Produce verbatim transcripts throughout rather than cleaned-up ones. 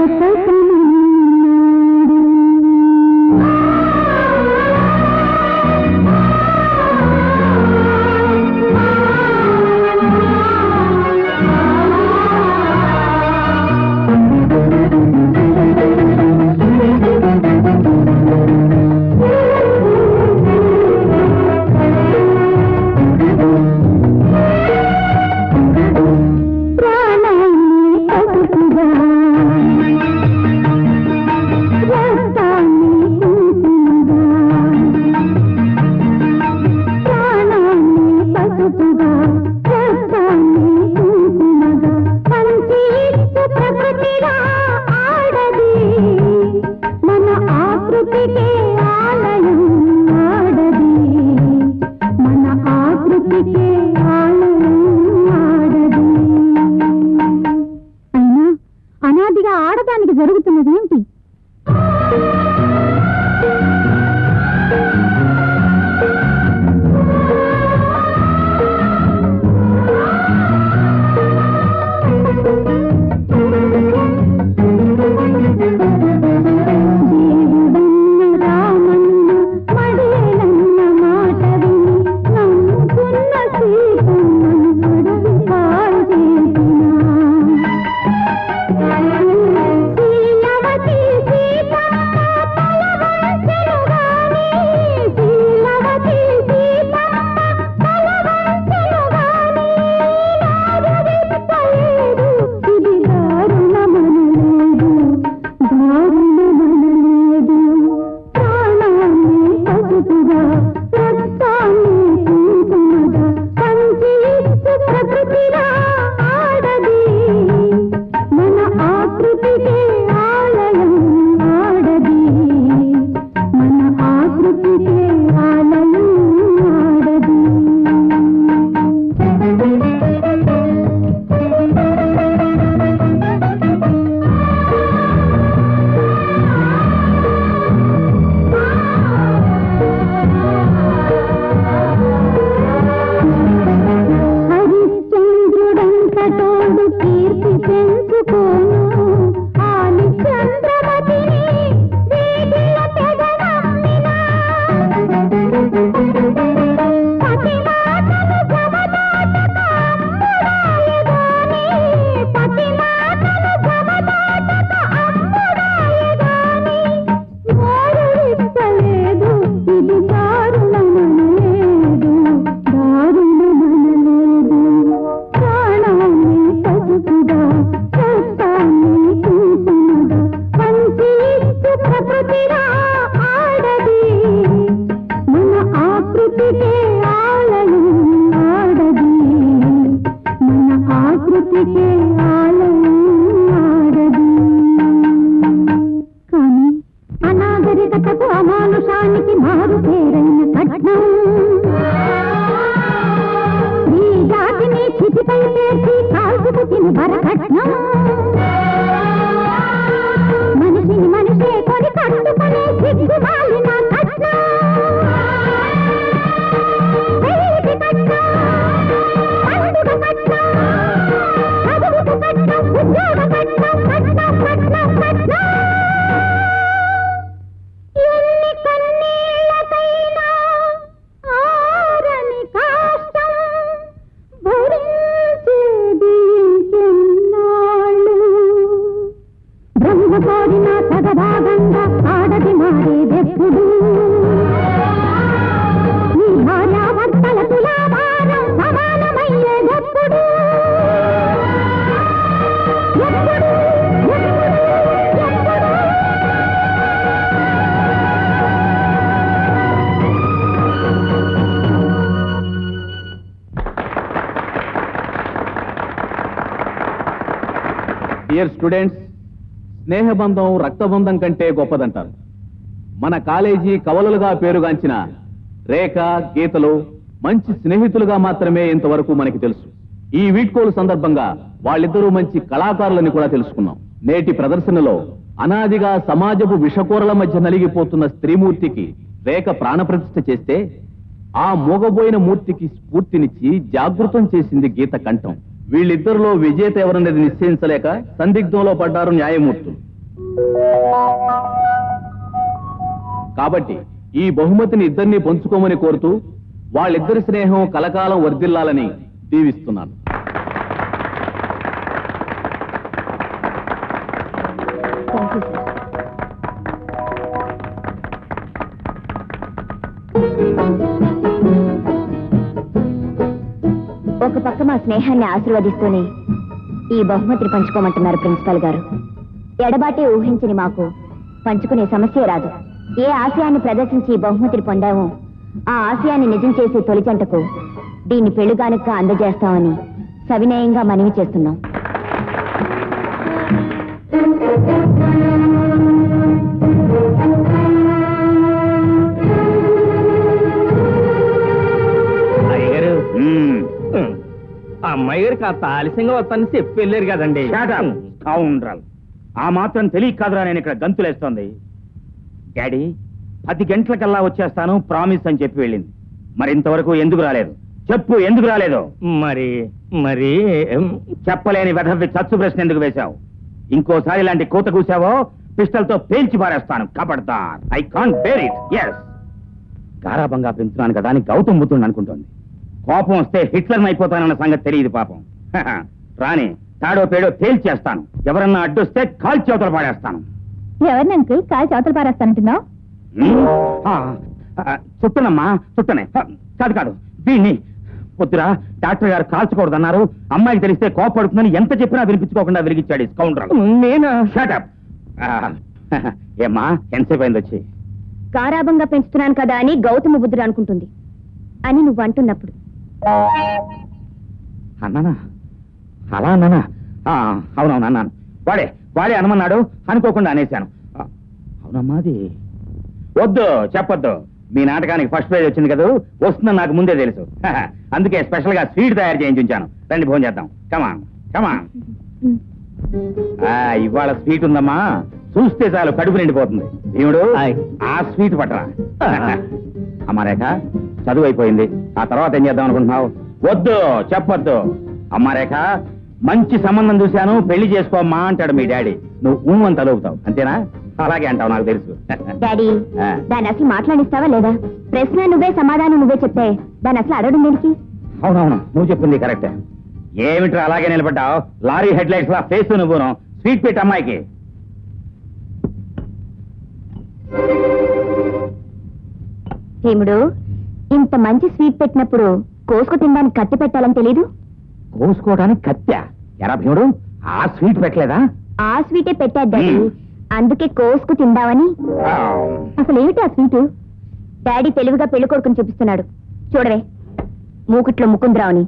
Dear students, స్నేహబంధం రక్తబంధం కంటే గొప్పదంటారు. మన college కవలలుగా పేరుగాంచిన రేఖ, గీతలు మంచి స్నేహితులుగా మాత్రమే ఇంతవరకు మనకి తెలుసు. ఈ వీడ్కోలు సందర్భంగా వాళ్ళిద్దరూ మంచి కళాకారులని కూడా తెలుసుకున్నాం. నేటి ప్రదర్శనలో అనాదిగా సమాజపు విషకూరల మధ్య నలిగిపోతున్న స్త్రీమూర్తికి రేఖ ప్రాణప్రతిష్ఠ చేస్తే, ఆ మూగబోయిన మూర్తికి స్ఫూర్తినిచ్చి జాగృతం చేసింది గీత కంఠం. వీళ్ళిద్దరిలో విజేత ఎవరనేది నిశ్చయించలేక సందిగ్ధంలో పడ్డారు న్యాయమూర్తులు. కాబట్టి ఈ బహుమతిని ఇద్దరిని పంచుకోమని కోరుతూ వాళ్ళిద్దరి స్నేహం కలకాలం వర్ధిల్లాలని దీవిస్తున్నాను. ఒక పక్క మా స్నేహాన్ని ఆశీర్వదిస్తూనే ఈ బహుమతిని పంచుకోమంటున్నారు ప్రిన్సిపల్ గారు. ఎడబాటే ఊహించని మాకు పంచుకునే సమస్య రాదు. ఏ ఆశయాన్ని ప్రదర్శించి ఈ బహుమతిని పొందామో ఆ ఆశయాన్ని నిజం చేసే తొలి జంటకు దీన్ని పెళ్లిగానుక అందజేస్తామని సవినయంగా మనవి చేస్తున్నాం. అమ్మాయి గారు కాస్త ఆలస్యంగా వస్తానని చెప్పి వెళ్ళారు కదండి. ఆ మాత్రం తెలియక కాదురా నేను ఇక్కడ గంతులేస్తోంది. డాడీ పది గంటలకల్లా వచ్చేస్తాను ప్రామిస్ అని చెప్పి వెళ్ళింది. మరి ఇంతవరకు ఎందుకు రాలేదు చెప్పు, ఎందుకు రాలేదు? మరి మరి చెప్పలేని వెధవి చచ్చు ప్రశ్న ఎందుకు వేశావు? ఇంకోసారి ఇలాంటి కూత కూసావో పిస్టల్ తో పేల్చి పారేస్తాను. కబడ్దార్, I can't bear it. Yes, గారాబంగా పెంచుతున్నాను కదా అని గౌతమ్ బుద్ధుడు అనుకుంటోంది. కోపం వస్తే హిట్లర్ అయిపోతానన్న సంగతి తెలియదు పాపం. రాని తాడో పేడో తేల్చేస్తాను. ఎవరన్నా అడ్డొస్తే కాల్ చేతులు పాడేస్తాను. ఎవరిని అంకుల్ కాల్ చేతులు పారేస్తానంటున్నావు? చుట్టనమ్మా, చుట్టనే. కాదు కాదు, దీన్ని పొద్దురా డాక్టర్ గారు కాల్చకూడదన్నారు. అమ్మాయికి తెలిస్తే కోపడుతుందని ఎంత చెప్పినా వినిపించుకోకుండా విరిగిచ్చాడు స్కౌండ్రల్. నేను షటప్. ఏమ్మా ఎంతసేపు అయింది వచ్చి? గారాబంగా పెంచుతున్నాను కదా అని గౌతమ బుద్ధుడు అనుకుంటుంది అని నువ్వు అంటున్నప్పుడు. అన్నానా? అలా అన్నానా? అవునవును అన్నాను. వాడే వాడే అనమన్నాడు, అనుకోకుండా అనేశాను. అవునమ్మా, అది వద్దు చెప్పొద్దు. మీ నాటకానికి ఫస్ట్ ప్రైజ్ వచ్చింది కదా, వస్తుందని నాకు ముందే తెలుసు. అందుకే స్పెషల్ గా స్వీట్ తయారు చేయించి ఉంచాను. రండి భోజనం చేద్దాం. కమాన్ కమాన్. ఇవాళ స్వీట్ ఉందమ్మా, చూస్తే చాలు కడుపు నిండిపోతుంది. భీముడు ఆ స్వీట్ పట్టరా. అమ్మా రేఖ, చదువు అయిపోయింది, ఆ తర్వాత ఏం చేద్దాం అనుకుంటున్నావు? వద్దు చెప్పొద్దు. అమ్మా రేఖ, మంచి సంబంధం చూశాను, పెళ్లి చేసుకోమ్మా అంటాడు మీ డాడీ. నువ్వు ఊ అని తలుపుతావు, అంతేనా? అలాగే అంటావు, నాకు తెలుసు. డాడీ, దాన్ని అసలు మాట్లాడిస్తావా లేదా? ప్రశ్న నువ్వే, సమాధానం నువ్వే చెప్తే దాన్ని అసలు అడగడం దేనికి? అవునవును, నువ్వు చెప్పింది కరెక్టే. ఏమిట్రా అలాగే నిలబడ్డావు? లారీ హెడ్ లైట్స్ లా ఫేస్ నువ్వును. స్వీట్ పెట్టి అమ్మాయికి. భీముడు, ఇంత మంచి స్వీట్ పెట్టినప్పుడు కోసుకు తినడానికి కత్తి పెట్టాలని తెలీదు? కోసుకోవడానికి కత్తి? ఎరా భీముడు, ఆ స్వీట్ పెట్టలేదా? ఆ స్వీటే పెట్టేద్దాడి, అందుకే కోసుకు తిందామని. అసలు ఏమిటి ఆ స్వీటు? డాడీ తెలివిగా పెళ్లి కొడుకుని చూపిస్తున్నాడు. చూడవే, మూకుట్లో ముకుందరావుని.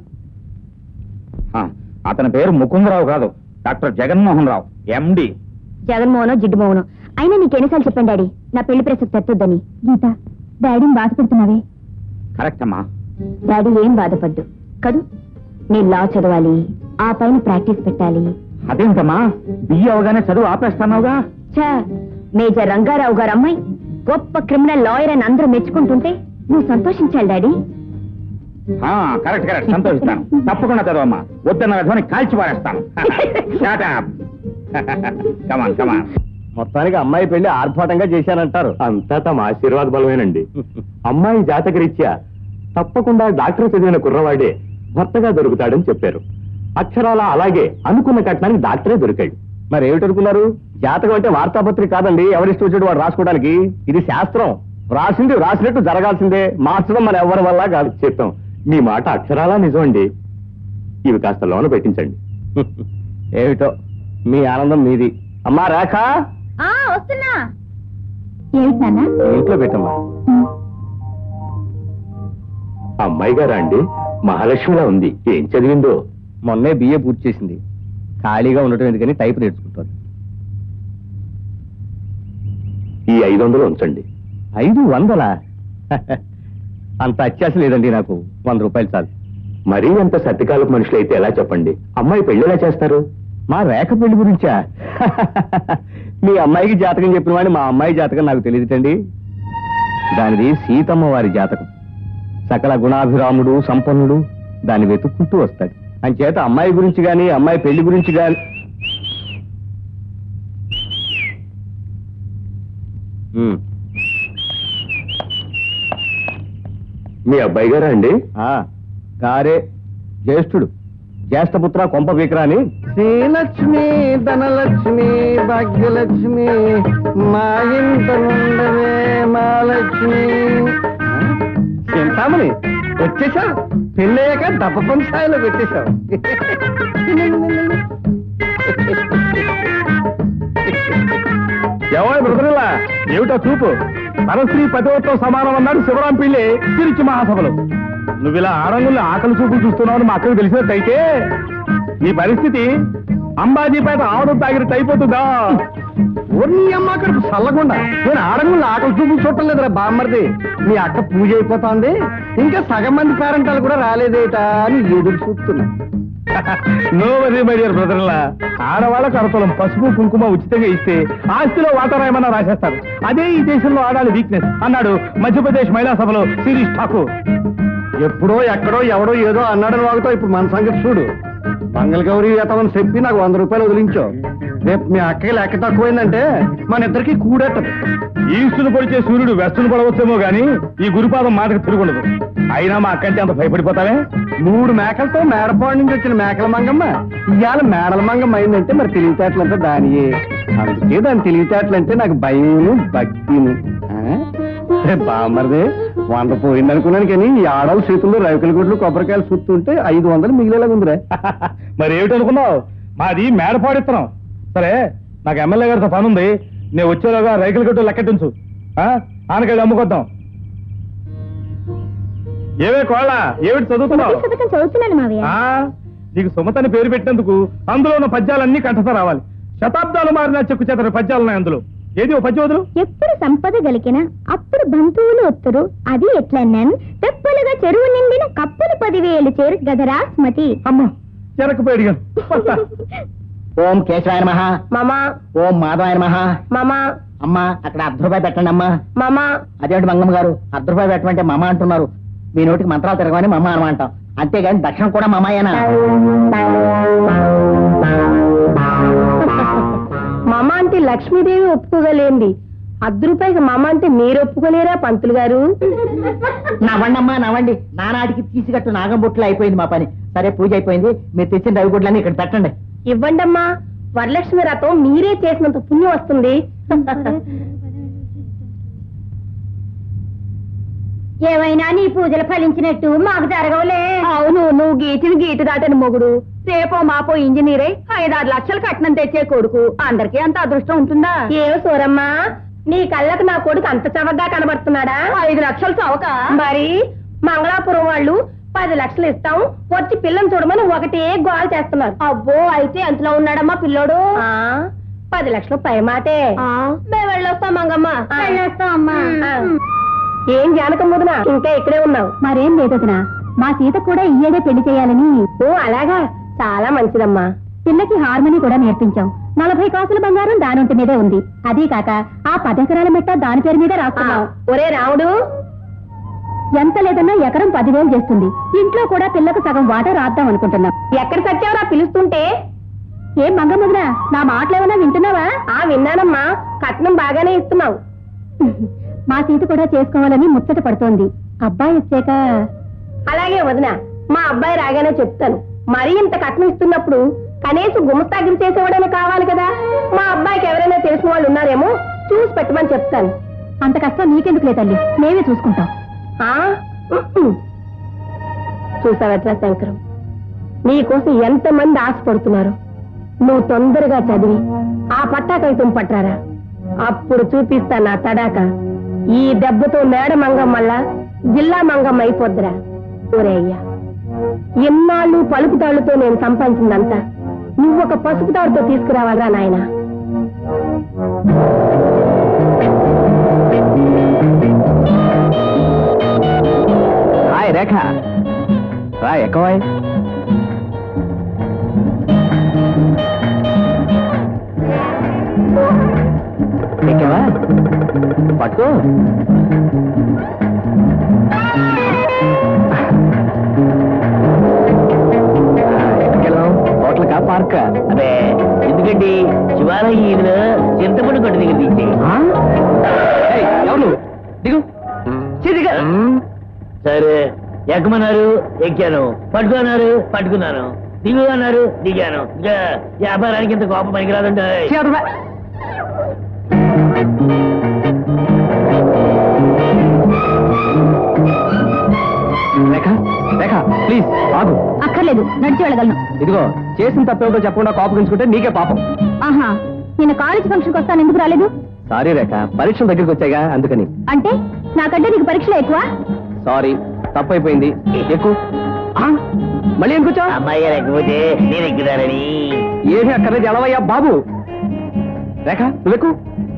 అతని పేరు ముకుందరావు కాదు, డాక్టర్ జగన్మోహన్ రావు, ఎండి. జగన్మోహనో జిడ్డుమోహనో అయినా నీకెన్నిసార్లు చెప్పాను డాడీ నా పెళ్లి ప్రసక్తి ఎత్తొద్దని. గీత, డాడీని బాధ పెడుతున్నావే. కరెక్ట్ అమ్మా. డాడీ ఏం బాధపడ్డు కదూ. నేను లా చదవాలి, ఆ పైన ప్రాక్టీస్ పెట్టాలి. అదేంటమ్మా, బియ్య అవగానే చదువు ఆపేస్తాన్నావుగా? ఛా, మేజర్ రంగారావు గారు అమ్మాయి గొప్ప క్రిమినల్ లాయర్ అని అందరూ మెచ్చుకుంటుంటే నువ్వు సంతోషించాలి డాడీ. కరెక్ట్ కరెక్ట్, సంతోషిస్తాను. తప్పకుండా చదవమ్మా, వద్దన్న విధమని కాల్చి పారేస్తాను. కమాన్ కమాన్. మొత్తానికి అమ్మాయి పెళ్లి ఆర్భాటంగా చేశానంటారు. అంతా తమ ఆశీర్వాద బలమేనండి. అమ్మాయి జాతకరీత్యా తప్పకుండా డాక్టర్ చదివిన కుర్రవాడే భర్తగా దొరుకుతాడని చెప్పారు. అక్షరాల అలాగే అనుకున్న కట్నానికి డాక్టరే దొరికాడు. మరి ఏమిటనుకున్నారు? జాతకం అంటే వార్తాపత్రిక కాదండి, ఎవరిష్టం వచ్చాడు వాడు రాసుకోవడానికి. ఇది శాస్త్రం, రాసింది రాసినట్టు జరగాల్సిందే. మార్చడం మన ఎవరి వల్ల కాదు. చెప్తాం, మీ మాట అక్షరాలా నిజం అండి. ఇవి కాస్త లోన పెట్టించండి. ఏమిటో మీ ఆనందం మీది. అమ్మా రేఖ, వస్తున్నా. ఏమిటి నాన్న? ఇంట్లో పెట్టమ్మా. అమ్మాయి గారా అండి? మహాలక్ష్మిలా ఉంది. ఏం చదివిందో? మొన్నే బిఏ పూర్తి చేసింది. ఖాళీగా ఉండటం ఎందుకని టైప్ నేర్చుకుంటారు. ఈ ఐదు వందలు ఉంచండి. ఐదు వందలా? అంత అత్యాశ లేదండి నాకు. వంద రూపాయలు చాలు. మరీ అంత సత్యకాలపు మనుషులు అయితే ఎలా చెప్పండి? అమ్మాయి పెళ్లి ఎలా చేస్తారు? మా రేఖ పెళ్లి గురించా? మీ అమ్మాయికి జాతకం చెప్పిన వాడిని మా అమ్మాయి జాతకం నాకు తెలియదండి. దానిది సీతమ్మ వారి జాతకం. సకల గుణాభిరాముడు, సంపన్నుడు దాన్ని వెతుక్కుంటూ వస్తాడు. అంచేత అమ్మాయి గురించి గాని, అమ్మాయి పెళ్లి గురించి గాని మీ అబ్బాయి గారా అండి? గారే, జ్యేష్ఠుడు, జ్యేష్ఠపుత్ర కొంప విక్రాని. శ్రీలక్ష్మి ధనలక్ష్మి భాగ్యలక్ష్మి మా ఇంట నుండవే మా లక్ష్మి. చింతామణి వచ్చేసా, పెళ్ళయ్యాక దప్ప పంచాయలో పెట్టేశావు. ఎవరు బ్రదరులా ఏమిటో చూపు? పరశ్రీ పతివతో సమానం అన్నాడు శివరాం పిల్లి తిరుచి మహాసభలో. నువ్వు ఇలా ఆడంగుల్లో ఆకలి చూపులు చూస్తున్నావు మా అక్కడికి తెలిసినట్టయితే నీ పరిస్థితి అంబాజీపేట ఆవడం తాగినట్టు అయిపోతుందా? నీ అమ్మ అక్కడికి చల్లకుండా నేను ఆడంగుల్లో ఆకలి చూపులు చూడటం లేదురా బామ్మర్ది. మీ అక్క పూజ అయిపోతుంది, ఇంకా సగం మంది పేరెంటాలు కూడా రాలేదేటా అని ఎదురు చూస్తున్నా. నో వరీ మై డియర్ బ్రదర్లా, ఆడవాళ్ళకు అరతలం పసుపు కుంకుమ ఉచితంగా ఇస్తే ఆస్తిలో వాటారాయమన్నా రాసేస్తారు. అదే ఈ దేశంలో ఆడాలి వీక్నెస్ అన్నాడు మధ్యప్రదేశ్ మహిళా సభలో శిరీష్ ఠాకూర్. ఎప్పుడో ఎక్కడో ఎవడో ఏదో అన్నాడని వాగుతావు, ఇప్పుడు మన సంగతి చూడు. మంగళగౌరి వేతమని చెప్పి నాకు వంద రూపాయలు వదిలించో. రేపు మీ అక్కకి లెక్క తక్కువైందంటే మన ఇద్దరికి కూడెట్టదు. ఈస్టును పొడిచే సూర్యుడు వెస్టును పడవచ్చేమో గాని ఈ గురుపాదం మాటకు తిరుగుండదు. అయినా మా అక్కంటే అంత భయపడిపోతావే? మూడు మేకలతో మేడపాడు నుంచి వచ్చిన మేకల మంగమ్మ ఇవాళ మేడల మంగమ్మ అయిందంటే మరి తెలివితేటలంటే దానియే. అందుకే దాని తెలివితేటలంటే నాకు భయమును భక్తిను. బామ్మరిదే వంద పోయిందనుకున్నాను కానీ ఈ ఆడవాళ్ళ చేతుల్లో రవికల గుడ్లు కొబ్బరికాయలు చుట్టుంటే ఐదు వందలు మిగిలేలాగా ఉందిరా. మరి ఏమిటనుకున్నావు? మాది మేడపాడిస్తున్నాం. సరే, నాకు ఎమ్మెల్యే గారితో పని ఉంది, నేను వచ్చేలోగా రైతుల గట్టు లెక్కెట్టించు. ఆనకాయలు అమ్ముకొద్దాం. ఏవే కోళ్ళ, ఏమిటి చదువుతున్నావు? నీకు సుమతని పేరు పెట్టినందుకు అందులో ఉన్న పద్యాలన్నీ కంఠత రావాలి. శతాబ్దాలు మారిన చెక్కు చేతని పద్యాలున్నాయి అందులో. ఏది ఓ పద్య వదులు. ఎప్పుడు సంపద గలికిన అప్పుడు బంధువులు ఒత్తురు, అది ఎట్లన్నాను తెప్పలుగా చెరువు నిండిన కప్పులు పదివేలు చేరు గదరా స్మతి. అమ్మా చెరకపోయి ఓం కేశవాయ నమః మామా, ఓం మాధవాయ నమః మామా. అమ్మా అక్కడ అర్ధ రూపాయి పెట్టండి అమ్మా. మామా, అదేంటి మంగమ్మ గారు అర్ధ రూపాయి పెట్టమంటే మమ అంటున్నారు? మీ నోటికి మంత్రాలు తిరగమని మమ్మ అనమంటాం, అంతేగాని దక్షిణ కూడా మమాయేనా? మామ అంటే లక్ష్మీదేవి ఒప్పుకోగలేంది, అర్ధ రూపాయికి మామ అంటే మీరు ఒప్పుకోలేరా పంతులు గారు? నవ్వండమ్మా నవ్వండి, నానాటికి తీసిగట్టు నాగంబొట్లు అయిపోయింది మా పని. సరే పూజ అయిపోయింది, మీరు తెచ్చిన రవిగుడ్లన్నీ ఇక్కడ పెట్టండి. ఇవ్వండమ్మా, వరలక్ష్మి రథం మీరే చేసినంత పుణ్యం వస్తుంది. ఏమైనా నీ పూజలు ఫలించినట్టు మాకు జరగవులే. అవును, నువ్వు గీచిన గీటు దాటని మొగుడు, రేపో మాపో ఇంజనీరే ఐదారు లక్షలు కట్నం తెచ్చే కొడుకు, అందరికీ అంత అదృష్టం ఉంటుందా? ఏమో సూరమ్మా, నీ కళ్ళకు నా కొడుకు అంత చవకగా కనబడుతున్నాడా? ఐదు లక్షలు చవక. మరి మంగళాపురం వాళ్ళు పది లక్షలు ఇస్తాం, వచ్చి పిల్లని చూడమని ఒకటే గోల్ చేస్తున్నారు. అబ్బో, అయితే ఎంతలో ఉన్నాడమ్మా పిల్లోడు? పది లక్షలు పై మాటే. మేము వెళ్ళొస్తాం మంగమ్మ. ఏం జానకం వదినా, ఇంకా ఇక్కడే ఉన్నావు? మరేం లేదొదినా, మా సీత కూడా ఇయ్యేదే పెళ్లి చేయాలని. ఓ అలాగా, చాలా మంచిదమ్మా. పిల్లకి హార్మోని కూడా నేర్పించాం. నలభై కాసుల బంగారం దానింటి మీదే ఉంది. అదీ కాక ఆ పదెకరాల మెట్ట దాని పేరు మీద రాస్తున్నాం. ఒరే రాముడు, ఎంత లేదన్నా ఎకరం పదివేలు చేస్తుంది. ఇంట్లో కూడా పిల్లకు సగం వాటా రాద్దాం అనుకుంటున్నాం. ఎక్కడ సచ్చావరా పిలుస్తుంటే? ఏం మంగమ్మదురా, నా మాటలేమన్నా వింటున్నావా? ఆ విన్నానమ్మా, కట్నం బాగానే ఇస్తున్నావు. మా సీత కూడా చేసుకోవాలని ముచ్చట పడుతోంది. అబ్బాయి వచ్చాక అలాగే వదినా, మా అబ్బాయి రాగానే చెప్తాను. మరీ ఇంత కట్నం ఇస్తున్నప్పుడు కనీసం గుమస్తాగిరి చేసేవాడైనా కావాలి కదా. మా అబ్బాయికి ఎవరైనా తెలిసిన వాళ్ళు ఉన్నారేమో చూసి పెట్టమని చెప్తాను. అంత కష్టం నీకెందుకులే తల్లి, మేమే చూసుకుంటాం. చూసావట్లా శంకరం, నీకోసం ఎంతమంది ఆశపడుతున్నారు. నువ్వు తొందరగా చదివి ఆ పట్టాకైతం పట్టారా, అప్పుడు చూపిస్తా నా తడాక. ఈ దెబ్బతో మేడ మంగం వల్ల జిల్లా మంగం అయిపోద్దురా. ఒరే అయ్యా, ఎన్నాళ్ళు పలుపు తాళ్లతో నేను సంపాదించిందంతా నువ్వు ఒక పసుపు తాడుతో తీసుకురావాలరా నాయన. హాయ్ రేఖ, రా ఎక్కువాయ్. ఎక్కవా పట్టు. ఎక్కడికెళ్ళాం? హోటల్కా పార్కా? అదే ఎందుకండి శివాలయ చింతపండు కొట్టు దగ్గర తీసి ఎక్కమన్నారు ఎక్కాను, పట్టుకున్నారు పట్టుకున్నాను, దిగు అన్నారు దిగాను. ఇంకా వ్యాపారానికి ఇంత కోపం పనికిరాదంటే. రేఖ రేఖ ప్లీజ్ ఆగు. అక్కర్లేదు, నడిచి వెళ్ళగలను. ఇదిగో చేసిన తప్పేమిటో చెప్పకుండా కోపగించుకుంటే నీకే పాపం. ఆహా, నిన్న కాలేజ్ ఫంక్షన్కి వస్తాను, ఎందుకు రాలేదు? సారీ రేఖ, పరీక్షల దగ్గరికి వచ్చాయిగా అందుకని. అంటే నాకంటే నీకు పరీక్షలు ఎక్కువ? సారీ, తప్పైపోయింది. ఎక్కువ మళ్ళీ ఎందుకు వచ్చావు? అమ్మాయి గారు ఎక్కకపోతే నేను ఎక్కుతారని. ఏమీ అక్కర్లేదు, ఎలవయ్యా బాబు. రేఖ నువ్వెక్కు.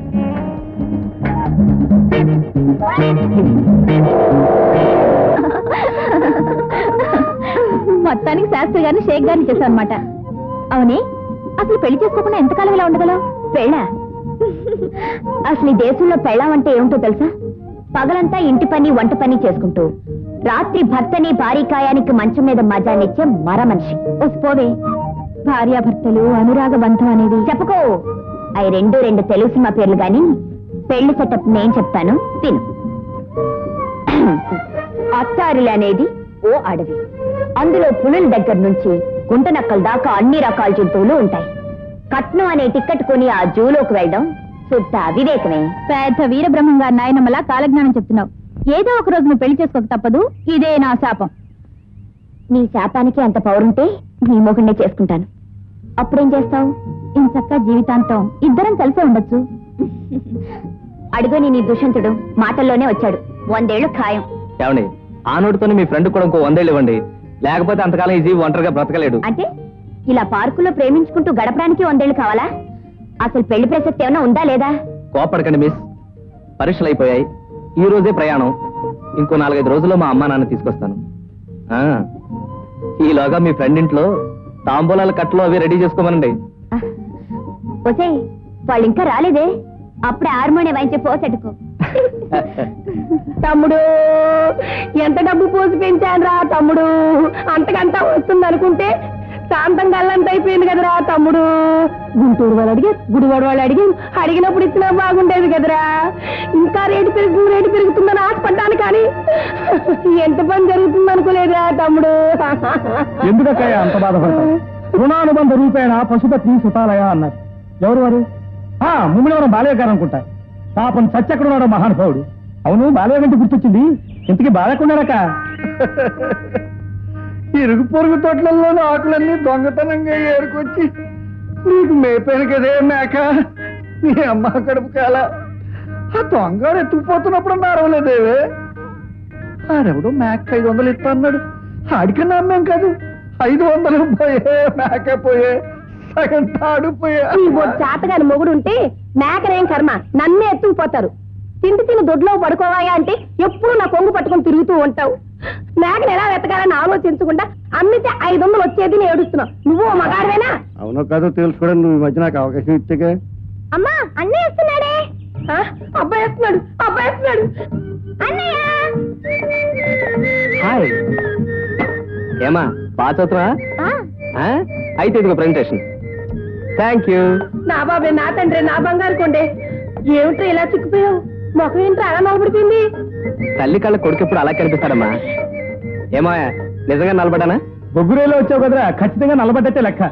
మొత్తానికి శాస్త్రి గారిని షేక్ గారిని చేశావు అనమాట. అవునే, అసలు పెళ్లి చేసుకోకుండా ఎంతకాలం ఇలా ఉండగలవు? పెళ్ళా? అసలు ఈ దేశంలో పెళ్ళం అంటే ఏమిటో తెలుసా? పగలంతా ఇంటి పని వంట పని చేసుకుంటూ రాత్రి భర్తని భారీకాయానికి మంచం మీద మజానిచ్చే మర మనిషి. పోవే, భార్యాభర్తలు అనురాగ బంధం అనేది చెప్పుకో. అవి రెండు రెండు తెలుగు సినిమా పేర్లు గాని పెళ్లి సెటప్ నేను చెప్తాను, తిను. అత్తారిలు అనేది ఓ అడవి, అందులో పులుల దగ్గర నుంచి గుంట నక్కల దాకా అన్ని రకాల జంతువులు ఉంటాయి. కట్నం అనే టిక్కెట్ కొని ఆ జూలోకి వెళ్ళడం శుద్ధ వివేకమే. పెద్ద వీరబ్రహ్మం గారి నాయనమ్మలా కాలజ్ఞానం చెప్తున్నావు. ఏదో ఒక రోజు నువ్వు పెళ్లి చేసుకోక తప్పదు, ఇదే నా శాపం. నీ శాపానికి అంత పౌరుంటే నీ మొగుడినే చేసుకుంటాను. అప్పుడేం చేస్తావు? ఇంచక్క జీవితాంతం ఇద్దరం కలిసే ఉండొచ్చు. అడుగుని నీ దుష్యంతుడు మాటల్లోనే వచ్చాడు, వందేళ్లు ఖాయం. ఏమండి, ఆ నోటితోనే మీ ఫ్రెండ్ కూడా ఇంకో వందేళ్ళు ఇవ్వండి, లేకపోతే అంతకాలం ఈ జీవి ఒంటరిగా బ్రతకలేడు. అంటే ఇలా పార్కులో ప్రేమించుకుంటూ గడపడానికి వందేళ్లు కావాలా? అసలు పెళ్లి ప్రసక్తి ఏమైనా ఉందా లేదా? కోపడకండి మిస్, పరీక్షలు అయిపోయాయి, ఈ రోజే ప్రయాణం. ఇంకో నాలుగైదు రోజుల్లో మా అమ్మా నాన్న తీసుకొస్తాను. ఆ, ఈలోగా మీ ఫ్రెండ్ ఇంట్లో తాంబూలాల కట్టలు అవి రెడీ చేసుకోమనండి. ఒసే, వాళ్ళు ఇంకా రాలేదే, అప్పుడే హార్మోనియం వాయించే పోసెట్టుకో. తమ్ముడు, ఎంత డబ్బు పోసి పెంచాను రా తమ్ముడు, అంతకంతా వస్తుంది అనుకుంటే శాంతం గల్లంత అయిపోయింది కదరా తమ్ముడు. గుంటూరు వాళ్ళు అడిగారు, గుడివాడు వాళ్ళు అడిగారు, అడిగినప్పుడు ఇచ్చినా బాగుండేది కదరా. ఇంకా రేటు పెరుగుతుంది రేటు పెరుగుతుందని ఆశపడ్డాను, కానీ ఎంత పని జరుగుతుంది అనుకోలేదురా తమ్ముడు. ఎందుకయ్యా అంత బాధపడతావు? రుణానుబంధ రూపేణ పశుపతి సుతాలయ అన్నారు. ఎవరు వారు? ముమ్మిడివరం బాలయ్య గారు అనుకుంటా. పాపం చచ్చెక్కడున్నాడో మహానుభావుడు. అవును, బాలయ్య గంటి గుర్తొచ్చింది. ఇంతకీ బాలకున్నాడక? ఇరుగు పొరుగు తోటలలోని ఆకులన్నీ దొంగతనంగా ఏరుకొచ్చి నీకు మేపాను కదే మేక, నీ అమ్మ కడుపు కాల. ఆ దొంగ ఎత్తుకుపోతున్నప్పుడు అరవలేదేవే. ఆడెవడో మేక ఐదు వందలు ఇస్తా అన్నాడు, ఆడికన్నా అమ్మేం కాదు. ఐదు వందలు పోయే, మేక పోయే, సగం తాడు పోయే. చేతగాని మొగుడు ఉంటే మేకనేం కర్మ, నన్నే ఎత్తుకుపోతారు. తిండి తిని దొడ్లో పడుకోవాయా అంటే ఎప్పుడు నా కొంగు పట్టుకుని తిరుగుతూ ఉంటావు. మేకను ఎలా వెతకాలని ఆలోచించకుండా అమ్మితే ఐదు వందలు వచ్చేది నేను ఏడుస్తున్నావు. నువ్వు మగాడివేనా? అవునో కాదో తెలుసుకోవడం నువ్వు ఈ మధ్య నాకు అవకాశం ఇచ్చాగా. అమ్మా, అన్నయ్య వస్తున్నాడే. అబ్బాయి వస్తున్నాడు, అబ్బాయి వస్తున్నాడు. అన్నయ్య హాయ్. ఏమా బాగా చదువుతున్నా? అయితే ఇదిగో ప్రెజెంటేషన్. Thank you. నా బాబే, నా తండ్రి, నా బంగారు కొండే. ఏమిట్రా ఇలా చిక్కిపోయావు? మొఖం ఏంట్రా అలా నలబడిపోయింది? తల్లి కళ్ళ కొడుకు ఎప్పుడు అలా కనిపిస్తాడమ్మా. ఏమో నిజంగా నలబడ్డానా? బొగ్గురేలో వచ్చావు కదరా, ఖచ్చితంగా నలబడ్డట్టే లెక్క.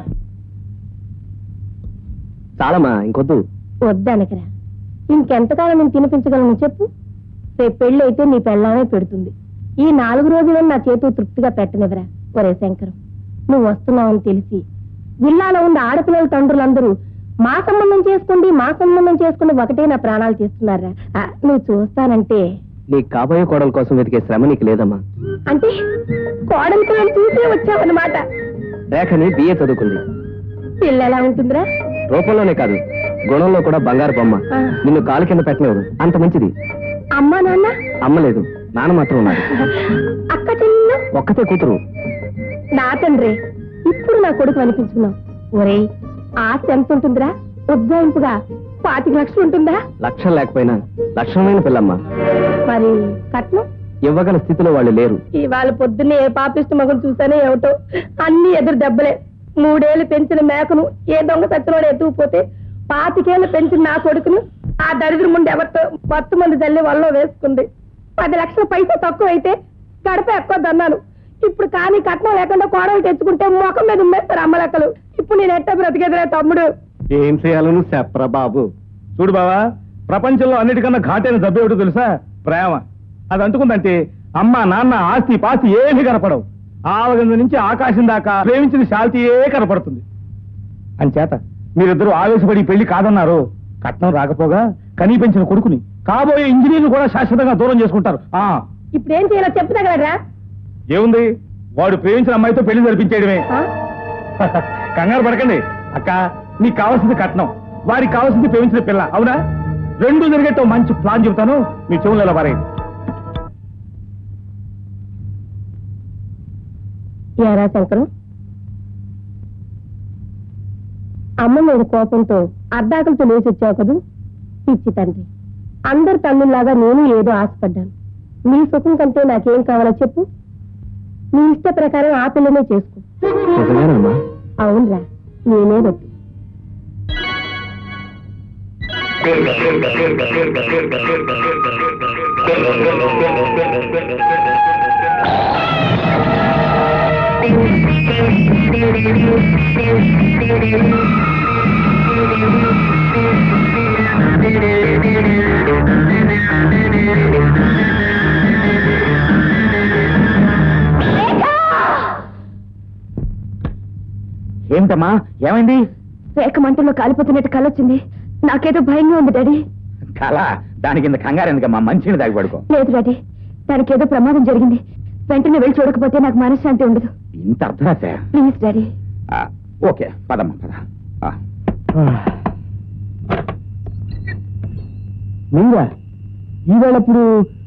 చాలమ్మా, ఇంకొద్దు. వద్దనకరా, ఇంకెంతకాలం నేను తినిపించగలను చెప్పు? రేపు పెళ్ళి అయితే నీ పెళ్ళామే పెడుతుంది. ఈ నాలుగు రోజులను నా చేతు తృప్తిగా పెట్టనివరా. ఒరే శంకరం, నువ్వు వస్తున్నావని తెలిసి జిల్లాలో ఉన్న ఆడపిల్లల తండ్రులందరూ మా సంబంధం చేసుకోండి మా సంబంధం చేసుకోండి ఒకటే నా ప్రాణాలు తీస్తున్నారా. నువ్వు చూస్తానంటే నీ కాబోయే కోడల కోసం వెతికే శ్రమ నీకు లేదమ్మా. అంటే కోడలి పిల్లలు చూసే వచ్చావన్నమాట. రేఖని బిఏ చదువుకుంది. పిల్ల ఎలా ఉంటుందిరా? రూపంలోనే కాదు, గుణంలో కూడా బంగారు బొమ్మ. నిన్ను కాలు కింద పెట్టలేవు, అంత మంచిది. అమ్మా నాన్న? అమ్మ లేదు, నాన్న మాత్రం ఉన్నాడు. అక్క చెల్లెలు? ఒక్కతే కూతురు. నా తండ్రి, ఇప్పుడు నా కొడుకు అనిపించుకున్నావు. ఒరే, ఆశ ఎంత ఉంటుందిరా? ఉజ్జాయింపుగా పాతిక లక్షలు ఉంటుందా? లక్షలు లేకపోయినా లక్షణమైన పిల్లమ్మ. మరి కట్నం ఇవ్వగల స్థితిలో వాళ్ళు లేరు. ఇవాళ పొద్దున్నే ఏ పాపిష్టి మగను చూసానే ఏమిటో, అన్ని ఎదురు దెబ్బలే. మూడేళ్లు పెంచిన మేకను ఏ దొంగ సచ్చినోడు ఎత్తుకుపోతే, పాతికేళ్లు పెంచిన నా కొడుకును ఆ దరిద్ర ముందు ఎవరితో మొత్తం మంది జల్లి వల్ల వేసుకుంది. పది లక్షల పైసా తక్కువ అయితే కడప ఎక్కొద్దన్నాను. ఇప్పుడు కానీ కట్నం లేకుండా కోడలు తెచ్చుకుంటే ముఖం మీద ఉమ్మేస్తారు అమ్మ లెక్కలు. ఇప్పుడు నేను ఎట్ట బ్రతికేదిరే తమ్ముడు. ఏం చేయాలను చెప్పరా బాబు. చూడు బావా, ప్రపంచంలో అన్నిటికన్నా ఘాటైన జబ్బు ఏమిటో తెలుసా? ప్రేమ. అది అంటుకుందంటే అమ్మ నాన్న ఆస్తి పాస్తి ఏమీ కనపడవు. ఆవగంద నుంచి ఆకాశం దాకా ప్రేమించిన శాంతియే కనపడుతుంది. అంచేత మీరిద్దరూ ఆవేశపడి పెళ్లి కాదన్నారు. కట్నం రాకపోగా కనీ పెంచిన కొడుకుని కాబోయే ఇంజనీర్లు కూడా శాశ్వతంగా దూరం చేసుకుంటారు. ఆ ఇప్పుడు ఏం చేయాలో చెప్తగలరా? ఏముంది, వాడు ప్రేమించిన అమ్మాయితో పెళ్లి జరిపించేయడమే. కంగారు పడకండి అక్క, నీకు కావాల్సింది కట్నం, వారికి కావాల్సింది ప్రేమించిన పిల్ల. అవునా? రెండు జరిగేట్టు మంచి ప్లాన్ చెబుతాను, మీ చెవులు ఎలా పారే. యారా శంకరం, అమ్మ మీద కోపంతో అర్ధాకలతో లేచి వచ్చావు కదూ. పిచ్చి తండ్రి, అందరు తల్లుల్లాగా నేను ఏదో ఆశపడ్డాను. నీ సుఖం కంటే నాకేం కావాలో చెప్పు. నీ ఇష్ట ప్రకారం ఆ పిల్లనే చేసుకో. అవునరా, నేనే బట్టి. ఏమిటమ్మా, ఏమైంది? రేఖ మంటల్లో కాలిపోతున్నట్టు కలొచ్చింది. నాకేదో భయంగా ఉంది డాడీ. కళ? దాని కింద కంగారు ఎందుకమ్మా, మంచిని దాగి పడుకో. లేదు డాడీ, దానికి ఏదో ప్రమాదం జరిగింది. వెంటనే వెళ్ళి చూడకపోతే నాకు మనశ్శాంతి ఉండదు. ఇంత అర్థరాశ? Please daddy. ఓకే, పదమ్మా పద. నువ్వా ఈవేళప్పుడు?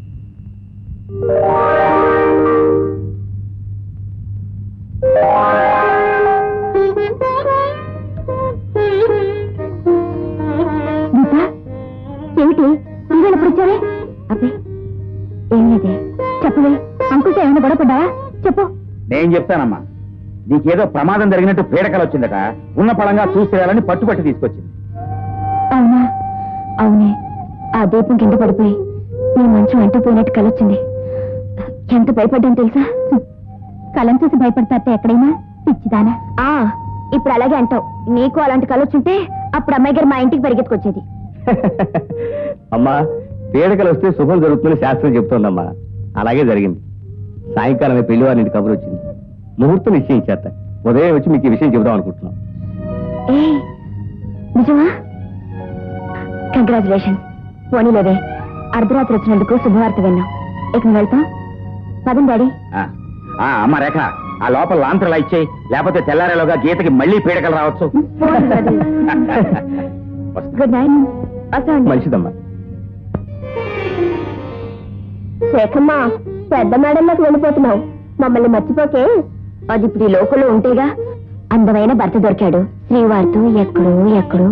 ఏమిటి ఈవేళప్పుడు వచ్చావే? అబ్బాయి ఏం లేదే, చెప్పవే. అంకుల్తో ఏమైనా గొడవపడ్డావా? చెప్పు. నేను చెప్తానమ్మా. నీకేదో ప్రమాదం జరిగినట్టు పీడకలు వచ్చిందట. ఉన్న పడంగా చూసేయాలని పట్టుపట్టి తీసుకొచ్చింది. అవునా? అవునే, ఆ దీపం కింద పడిపోయి నీ మంచం వెంట పోయినట్టు కలొచ్చింది. ఎంత భయపడ్డాను తెలుసా? కలం చూసి భయపడతారట ఎక్కడైనా, పిచ్చిదానా? ఆ ఇప్పుడు అలాగే అంటావు. నీకు అలాంటి కలొచ్చుంటే అప్పుడు అమ్మాయి గారు మా ఇంటికి పరిగెత్తుకొచ్చేది. అమ్మా, పీడకలు వస్తే శుభం జరుగుతుందని శాస్త్రం చెప్తోందమ్మా. అలాగే జరిగింది. సాయంకాలమే పెళ్లి వారింటి కబురు వచ్చింది. ముహూర్తం నిశ్చయించేత ఉదయం వచ్చి మీకు ఈ విషయం చెబుదాం అనుకుంటున్నాం. ఏ నిజమా? కంగ్రాచులేషన్స్. పోనీలేదే, అర్ధరాత్రి వచ్చినందుకు శుభవార్త విన్నాం. ఇక నువ్వు వెళ్తాం. పదం డాడీ. అమ్మ రేఖ, ఆ లోపల లాంతరలా ఇచ్చేయి, లేకపోతే తెల్లారేలోగా గీతకి మళ్ళీ పీడకలు రావచ్చు. Good night. వస్తాండి. మంచిదమ్మా. రేఖమ్మా, పెద్ద మేడంలోకి వెళ్ళిపోతున్నావు. మమ్మల్ని మర్చిపోకే. అది ఇప్పుడు ఈ లోకంలో ఉంటేగా. అందమైన భర్త దొరికాడు శ్రీవారితో ఎక్కడో ఎక్కడో.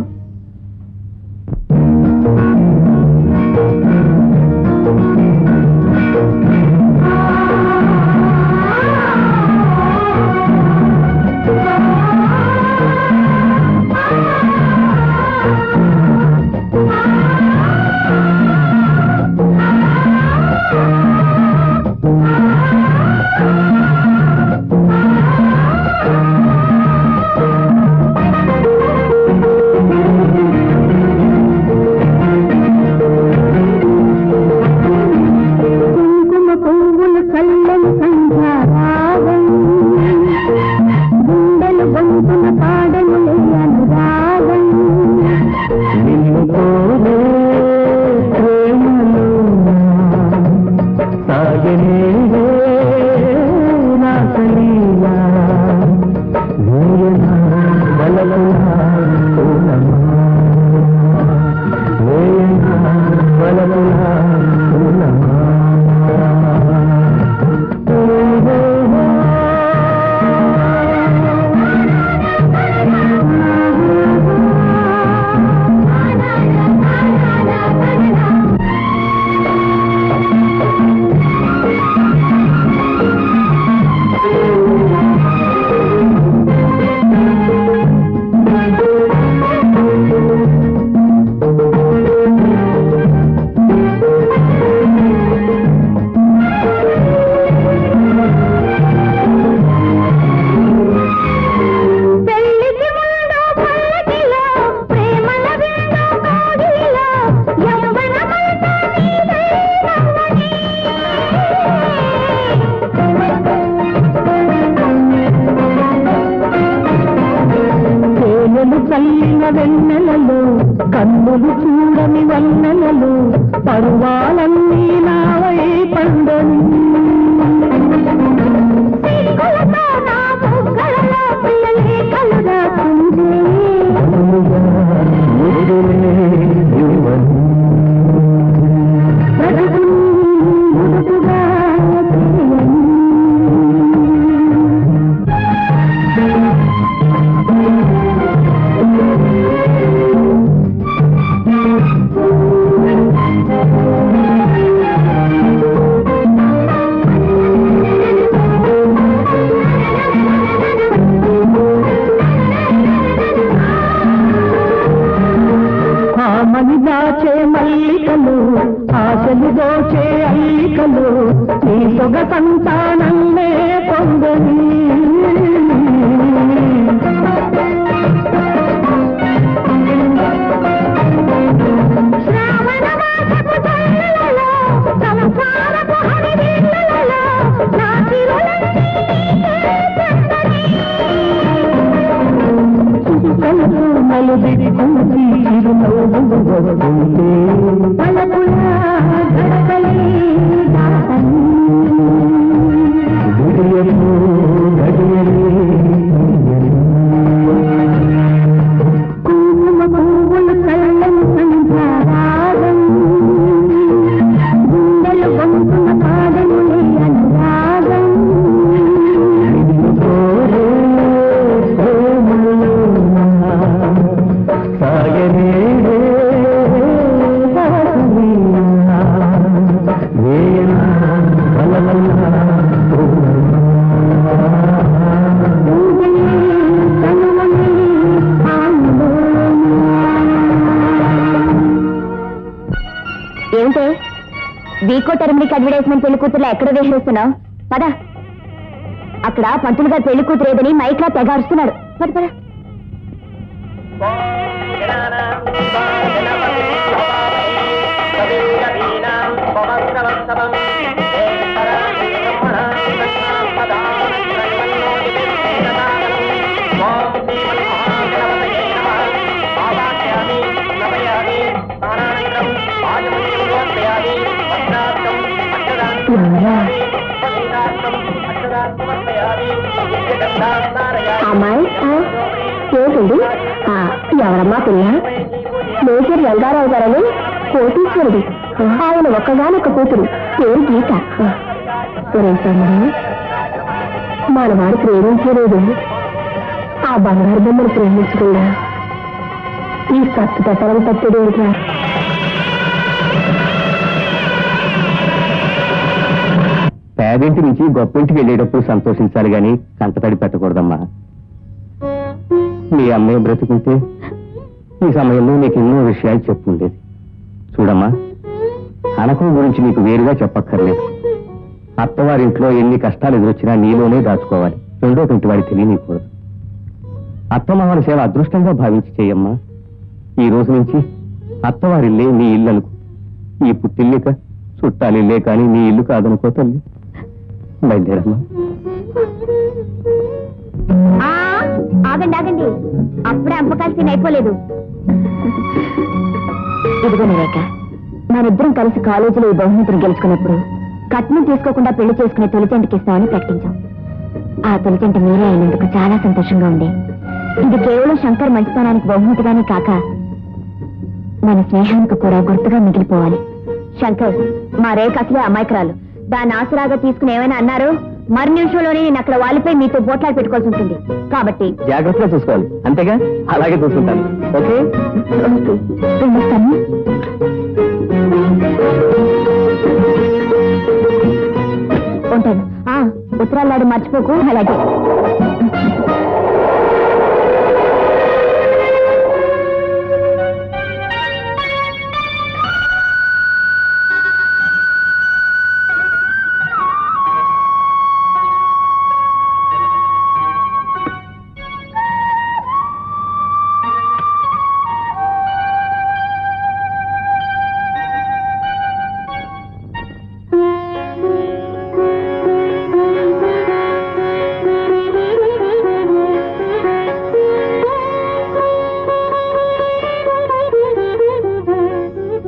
కన్నులు చూడని వన్నెలలు పరువాలన్నీ నావై పండని దాచే మల్లికలు ఆశలు దోచే అల్లికలు నీ సొగ సంతానన్నే పొందని నలుదిక్కుమతి చిరునవ్వు వస్తుంటే పలకులా గడపలే దాటని గడియలు గడియలే కుంకుమ పువ్వులు కళ్ళను సంధ్యారాగం గుండెలు పొందున కాదనులే అనురాగం ఏమిటే వీకో టెర్మినిక్ అడ్వర్టైజ్మెంట్ పెళ్లి కూతురులో ఎక్కడ వేసేస్తున్నావు? పద. అక్కడ పంతులుగా పెళ్లి కూతురు ఏదని మైక్లా తెగ అరుస్తున్నాడు. పద పద. అమ్మాయి ఏంటండి? ఎవరమ్మా పిల్ల? మేజర్ రంగారావు గారని కోటీశ్వరుడు. ఆయన ఒక్కగానొక్క కూతురు, పేరు గీత. మనవాడు ప్రేమించలేదు. ఆ బంగారు బొమ్మను ప్రేమించకుండా ఈ సత్తు పెట్టడం తప్పడు. పేదింటి నుంచి గొప్పింటికి వెళ్ళేటప్పుడు సంతోషించాలి గాని కంటతడి పెట్టకూడదమ్మా. మీ అమ్మాయి బ్రతుకుంటే ఈ సమయంలో నీకు ఎన్నో విషయాలు చెప్పుండేది. చూడమ్మా, అనకం గురించి నీకు వేరుగా చెప్పక్కర్లేదు. అత్తవారింట్లో ఎన్ని కష్టాలు ఎదురొచ్చినా నీలోనే దాచుకోవాలి. రెండో ఇంటి వాడికి తెలియనీయకూడదు. అత్తమామల సేవ అదృష్టంగా భావించి చేయమ్మా. ఈ రోజు నుంచి అత్తవారిల్లే నీ ఇల్లు అనుకో. ఈ పుట్టిల్లేక చుట్టాలిల్లే కానీ నీ ఇల్లు కాదనుకో తల్లి. బయలుదేరమ్మా. ఆగండి ఆగండి, అప్పుడే అంపకాల్సిన అయిపోలేదు. ఇదిగో రేఖ, మనిద్దరం కలిసి కాలేజీలో ఈ బహుమతిని గెలుచుకున్నప్పుడు కట్నం తీసుకోకుండా పెళ్లి చేసుకునే తొలిజంటకి ఇస్తామని ప్రకటించాం. ఆ తొలిజంట మీరే అయినందుకు చాలా సంతోషంగా ఉంది. ఇది కేవలం శంకర్ మంచితనానికి బహుమతిగానే కాక మన స్నేహానికి కూడా గుర్తుగా మిగిలిపోవాలి. శంకర్, మా రేఖ అసలే అమాయకురాలు. దాన్ని ఆసరాగా తీసుకుని ఏమైనా అన్నారు మరు నిమిషంలోనే నేను అక్కడ వాళ్ళపై మీతో పోట్లాడి పెట్టుకోవాల్సి ఉంటుంది. కాబట్టి జాగ్రత్తగా చూసుకోవాలి. అంతేగా? అలాగే చూసుకుంటాను. ఓకే వెళ్ళొస్తాను. ఉంటాను. ఉత్తరాలు నాడు మర్చిపోకు. అలాగే.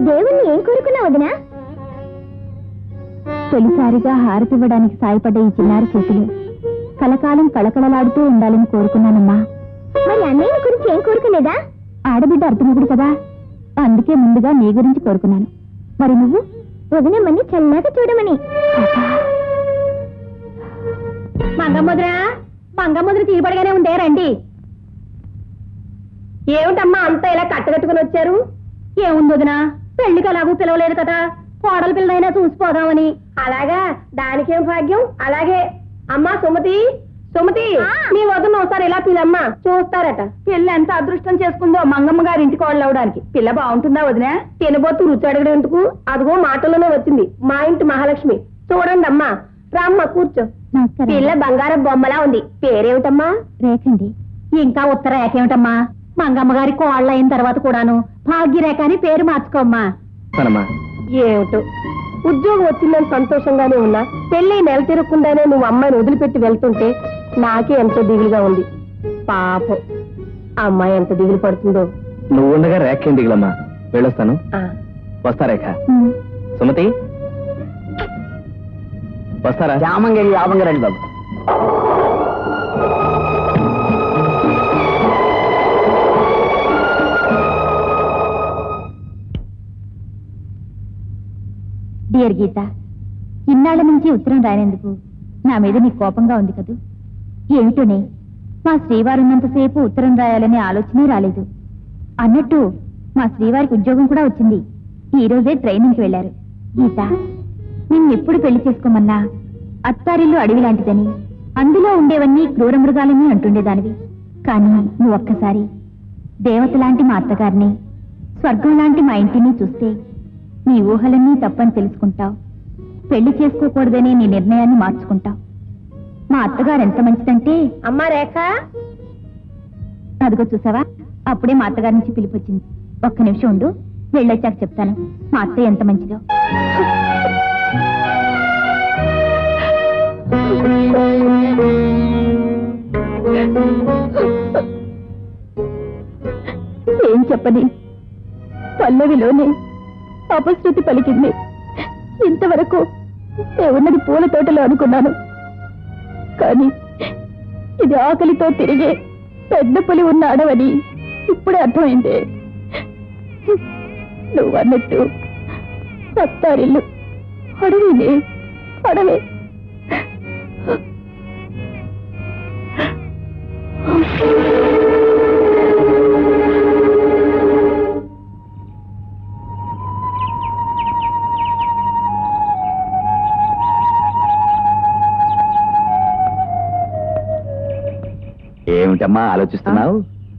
దేవుణ్ణి ఏం కోరుకున్నావు వదినా? తొలిసారిగా హారతి ఇవ్వడానికి సాయపడ్డ ఈ చిన్నారి చేతులు కలకాలం కళకళలాడుతూ ఉండాలని కోరుకున్నానమ్మా. మరి అన్నయ్య గురించి ఏం కోరుకోలేదా? ఆడబిడ్డ అర్థమగుడు కదా, అందుకే ముందుగా నీ గురించి కోరుకున్నాను. మరి నువ్వు? వదినమ్మని చల్లగా చూడమని. మంగముద్ర మంగముద్ర తీయబడిగానే ఉందే, రండి. ఏమిటమ్మా అంతా ఇలా కట్టగట్టుకుని వచ్చారు? ఏముంది వదినా, పెళ్లికి అలాగూ పిలవలేదు కదా, కోడల పిల్లనైనా చూసిపోదామని. అలాగా, దానికేం భాగ్యం. అలాగే అమ్మా సుమతి, సుమతి నీ వదిన ఒకసారి ఇలా పిల్లమ్మా, చూస్తారట. పిల్ల ఎంత అదృష్టం చేసుకుందో మంగమ్మ గారి ఇంటికి వాళ్ళు అవడానికి. పిల్ల బాగుంటుందా వదినా? తినబోతు రుచి అడగడం ఎందుకు, అదిగో మాటల్లోనే వచ్చింది, మా ఇంటి మహాలక్ష్మి. చూడండి అమ్మా, రామ్మ కూర్చో. పిల్ల బంగారం బొమ్మలా ఉంది. పేరేమిటమ్మా? రేఖండి. ఇంకా ఉత్తర రేఖ ఏమిటమ్మా? మంగమ్మ గారి కోళ్ళ అయిన తర్వాత కూడాను భాగ్యరేఖ అని పేరు మార్చుకోమ్మా. ఏమిటో ఉద్యోగం వచ్చిందని సంతోషంగానే ఉన్నా, పెళ్లి నెల తిరగకుండానే నువ్వు అమ్మాయిని వదిలిపెట్టి వెళ్తుంటే నాకే ఎంతో దిగులుగా ఉంది. పాపం అమ్మాయి ఎంత దిగులు పడుతుందో. నువ్వు ఉండగా రేఖ ఏం దిగులమ్మా, వెళ్ళొస్తాను. వస్తా రేఖ. సుమతి వస్తారా? జామంగడి లాభంగా రండి బాబు. డియర్ గీత, ఇన్నాళ్ల నుంచి ఉత్తరం రాయనందుకు నా మీద నీకు కోపంగా ఉంది కదూ? ఏమిటోనే, మా శ్రీవారు ఉన్నంతసేపు ఉత్తరం రాయాలనే ఆలోచనే రాలేదు. అన్నట్టు మా శ్రీవారికి ఉద్యోగం కూడా వచ్చింది. ఈ రోజే ట్రైనింగ్కి వెళ్లారు. గీత, నిన్నెప్పుడు పెళ్లి చేసుకోమన్నా అత్తారిల్లు అడవి లాంటిదని, అందులో ఉండేవన్నీ క్రూర మృగాలని అంటుండేదానివి. కానీ నువ్వు ఒక్కసారి దేవత లాంటి మా అత్తగారిని, స్వర్గం లాంటి మా ఇంటిని చూస్తే నీ ఊహలన్నీ తప్పని తెలుసుకుంటావు. పెళ్లి చేసుకోకూడదనే నీ నిర్ణయాన్ని మార్చుకుంటావు. మా అత్తగారు ఎంత మంచిదంటే, అమ్మా రేఖ, అదిగో చూసావా, అప్పుడే మా అత్తగారి నుంచి పిలిపొచ్చింది. ఒక్క నిమిషం ఉండు, వెళ్ళొచ్చాక చెప్తాను మా అత్తయ్య ఎంత మంచిదో. ఏం చెప్పని, పల్లవిలోనే అపశృతి పలికింది. ఇంతవరకు ఉన్నది పూల తోటలో అనుకున్నాను, కానీ ఇది ఆకలితో తిరిగే పెద్ద పులి ఉన్న అడవని ఇప్పుడే అర్థమైంది. నువ్వు అన్నట్టు సత్తారిల్లు అడవినే, అడవే. ఏమిటమ్మా ఆలోచిస్తున్నావు?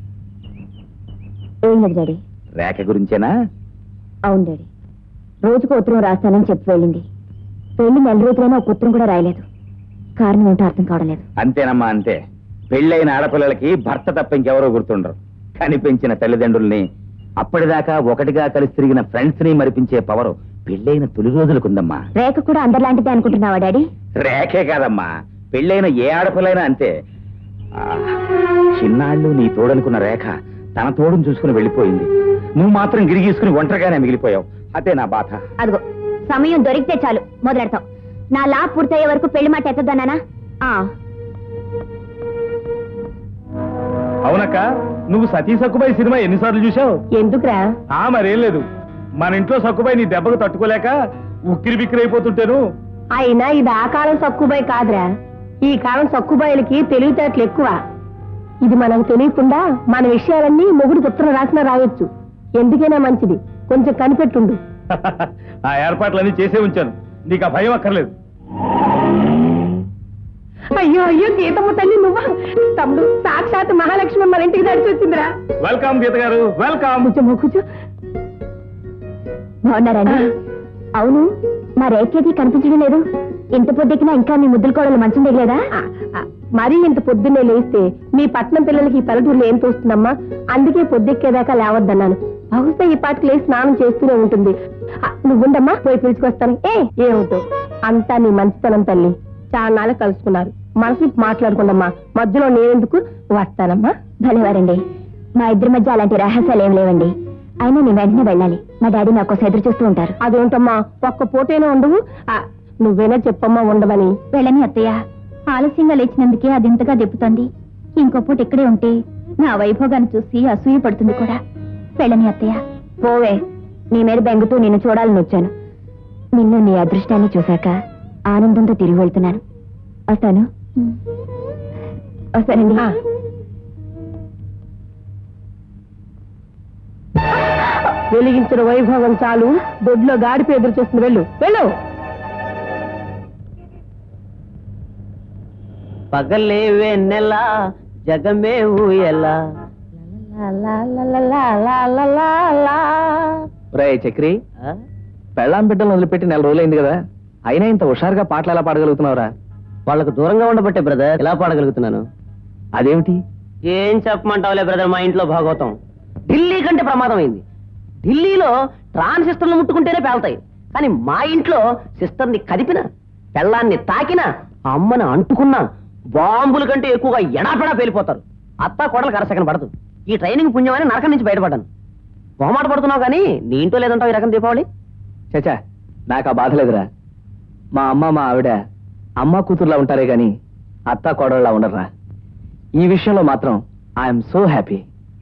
ఏం లేదు డాడీ. రేఖ గురించేనా? అవును డాడీ, రోజుకు ఉత్తరం రాస్తానని చెప్పి వెళ్ళింది. పెళ్లి నెల రోజులైనా ఒక ఉత్తరం కూడా రాయలేదు. కారణం ఏంటో అర్థం కావడం లేదు. అంతేనమ్మా, అంతే. పెళ్ళైన ఆడపిల్లలకి భర్త తప్ప ఇంకెవరో గుర్తుండరు. కనిపించిన తల్లిదండ్రుల్ని, అప్పటిదాకా ఒకటిగా కలిసి తిరిగిన ఫ్రెండ్స్ ని మరిపించే పవరు పెళ్ళైన తొలి రోజులకుందమ్మా. రేఖ కూడా అందరిలాంటిదే అనుకుంటున్నావా డాడీ? రేఖే కాదమ్మా, పెళ్ళైన ఏ ఆడపిల్లైనా అంతే. చిన్నాళ్ళు నీ తోడనుకున్న రేఖ తన తోడును చూసుకుని వెళ్ళిపోయింది. నువ్వు మాత్రం గిరిగీసుకుని ఒంటరిగానే మిగిలిపోయావు. అదే నా బాధ. అదిగో, సమయం దొరికితే చాలు మొదలెడతావు. నా లా పూర్తయ్యే వరకు పెళ్లి మాట ఎత్తదన్నానా? అవునక్క, నువ్వు సతీ సక్కుబాయి సినిమా ఎన్నిసార్లు చూసావు? ఎందుకురా? ఆ మరేం లేదు, మన ఇంట్లో సక్కుబాయి నీ దెబ్బకు తట్టుకోలేక ఉక్కిరి బిక్కిరి అయిపోతుంటాను. అయినా ఇది ఆ కాలం సక్కుబాయి కాదురా, ఈ కాలం సక్కుబాయిలకి తెలివితేటలు ఎక్కువ. ఇది మనకు తెలియకుండా మన విషయాలన్నీ మొగుడు ఉత్తరం రాసినా రాయొచ్చు. ఎందుకైనా మంచిది, కొంచెం కనిపెట్టుండు. ఆ ఏర్పాట్లన్నీ చేసే ఉంచాను, నీకు ఆ భయం అక్కర్లేదు. అయ్యో అయ్యో గీతమ్మ తల్లి, నువ్వా? తమ్ముడు, సాక్షాత్ మహాలక్ష్మి మన ఇంటికి నడిచి వచ్చిందిరా. వెల్కమ్ గీత గారు, వెల్కమ్. కూర్చో కూర్చో. బాగున్నారండి? అవును, మా రేఖకి కనిపించడం లేదు. ఇంత పొద్దుకినా ఇంకా మీ ముద్దుల కోడలు మంచం దిగలేదా? మరీ ఇంత పొద్దున్నే లేస్తే మీ పట్నం పిల్లలకి ఈ పల్లెటూరులో ఏం తోస్తుందమ్మా? అందుకే పొద్దుక్కేదాకా లేవద్దన్నాను. బహుశా ఈ పాటికి లేసి స్నానం చేస్తూనే ఉంటుంది. నువ్వుండమ్మా, పోయి పిలుచుకొస్తాను. ఏ ఏమిటో అంతా నీ మంచితనం తల్లి. చాలా కలుసుకున్నారు, మనసు మాట్లాడుకుందమ్మా. మధ్యలో నేనెందుకు? వస్తానమ్మా. భలేవారండి, మా ఇద్దరి మధ్య అలాంటి రహస్యాలు ఏం లేవండి. అయినా నేను వెంటనే వెళ్ళాలి. మా డాడీ నా కోసం ఎదురు చూస్తూ ఉంటారు. అదేంటమ్మా ఒక్క పూటైనా ఉండవు? ఆ, నువ్వేనా చెప్పమ్మా ఉండవని. వెళ్ళని అత్తయ్య, ఆలస్యంగా లేచినందుకే అది ఇంతగా దెప్పుతోంది. ఇంకో పూట ఇక్కడే ఉంటే నా వైభోగాన్ని చూసి అసూయ పడుతుంది కూడా. వెళ్ళని అత్తయ్య. పోవే, నీ మీద బెంగుతూ నిన్ను చూడాలని వచ్చాను. నిన్ను నీ అదృష్టాన్ని చూశాక ఆనందంతో తిరిగి వెళ్తున్నాను. వస్తాను. వస్తానండి. వెలిగించిన వైభవం చాలు, దొడ్లో గాడిపై ఎదురు చూస్తుంది. వెళ్ళు వెళ్ళు. పగలే వెన్నెల జగమే ఊయలా. రే చక్రి, పెళ్ళాం బిడ్డలు వదిలిపెట్టి నెల రోజులైంది కదా, అయినా ఇంత హుషారుగా పాటలు ఎలా పాడగలుగుతున్నావురా? వాళ్ళకు దూరంగా ఉండబట్టే బ్రదర్ ఎలా పాడగలుగుతున్నాను. అదేమిటి? ఏం చెప్పమంటావులే బ్రదర్, మా ఇంట్లో భాగవతం ఢిల్లీ కంటే ప్రమాదమైంది. ఢిల్లీలో ట్రాన్సిస్టర్లు ముట్టుకుంటేనే పేలుతాయి, కానీ మా ఇంట్లో సిస్టర్ని కదిపిన, పెళ్ళాన్ని తాకిన, అమ్మను అంటుకున్నా బాంబుల కంటే ఎక్కువగా ఎడాపెడా పేలిపోతారు. అత్తా కోడలు కరసకన పడదు. ఈ ట్రైనింగ్ పుణ్యమని నరకం నుంచి బయటపడ్డాను. బొమ్మాట పడుతున్నావు కానీ నీ ఇంట్లో లేదంటావు ఈ రకం దీపావళి. చచ్చా, నాకు ఆ బాధ లేదురా. మా అమ్మ మా ఆవిడ అమ్మ కూతురులా ఉంటారే గాని అత్త కోడళ్ళలా ఉండరురా. ఈ విషయంలో మాత్రం ఐఎమ్ సో హ్యాపీ.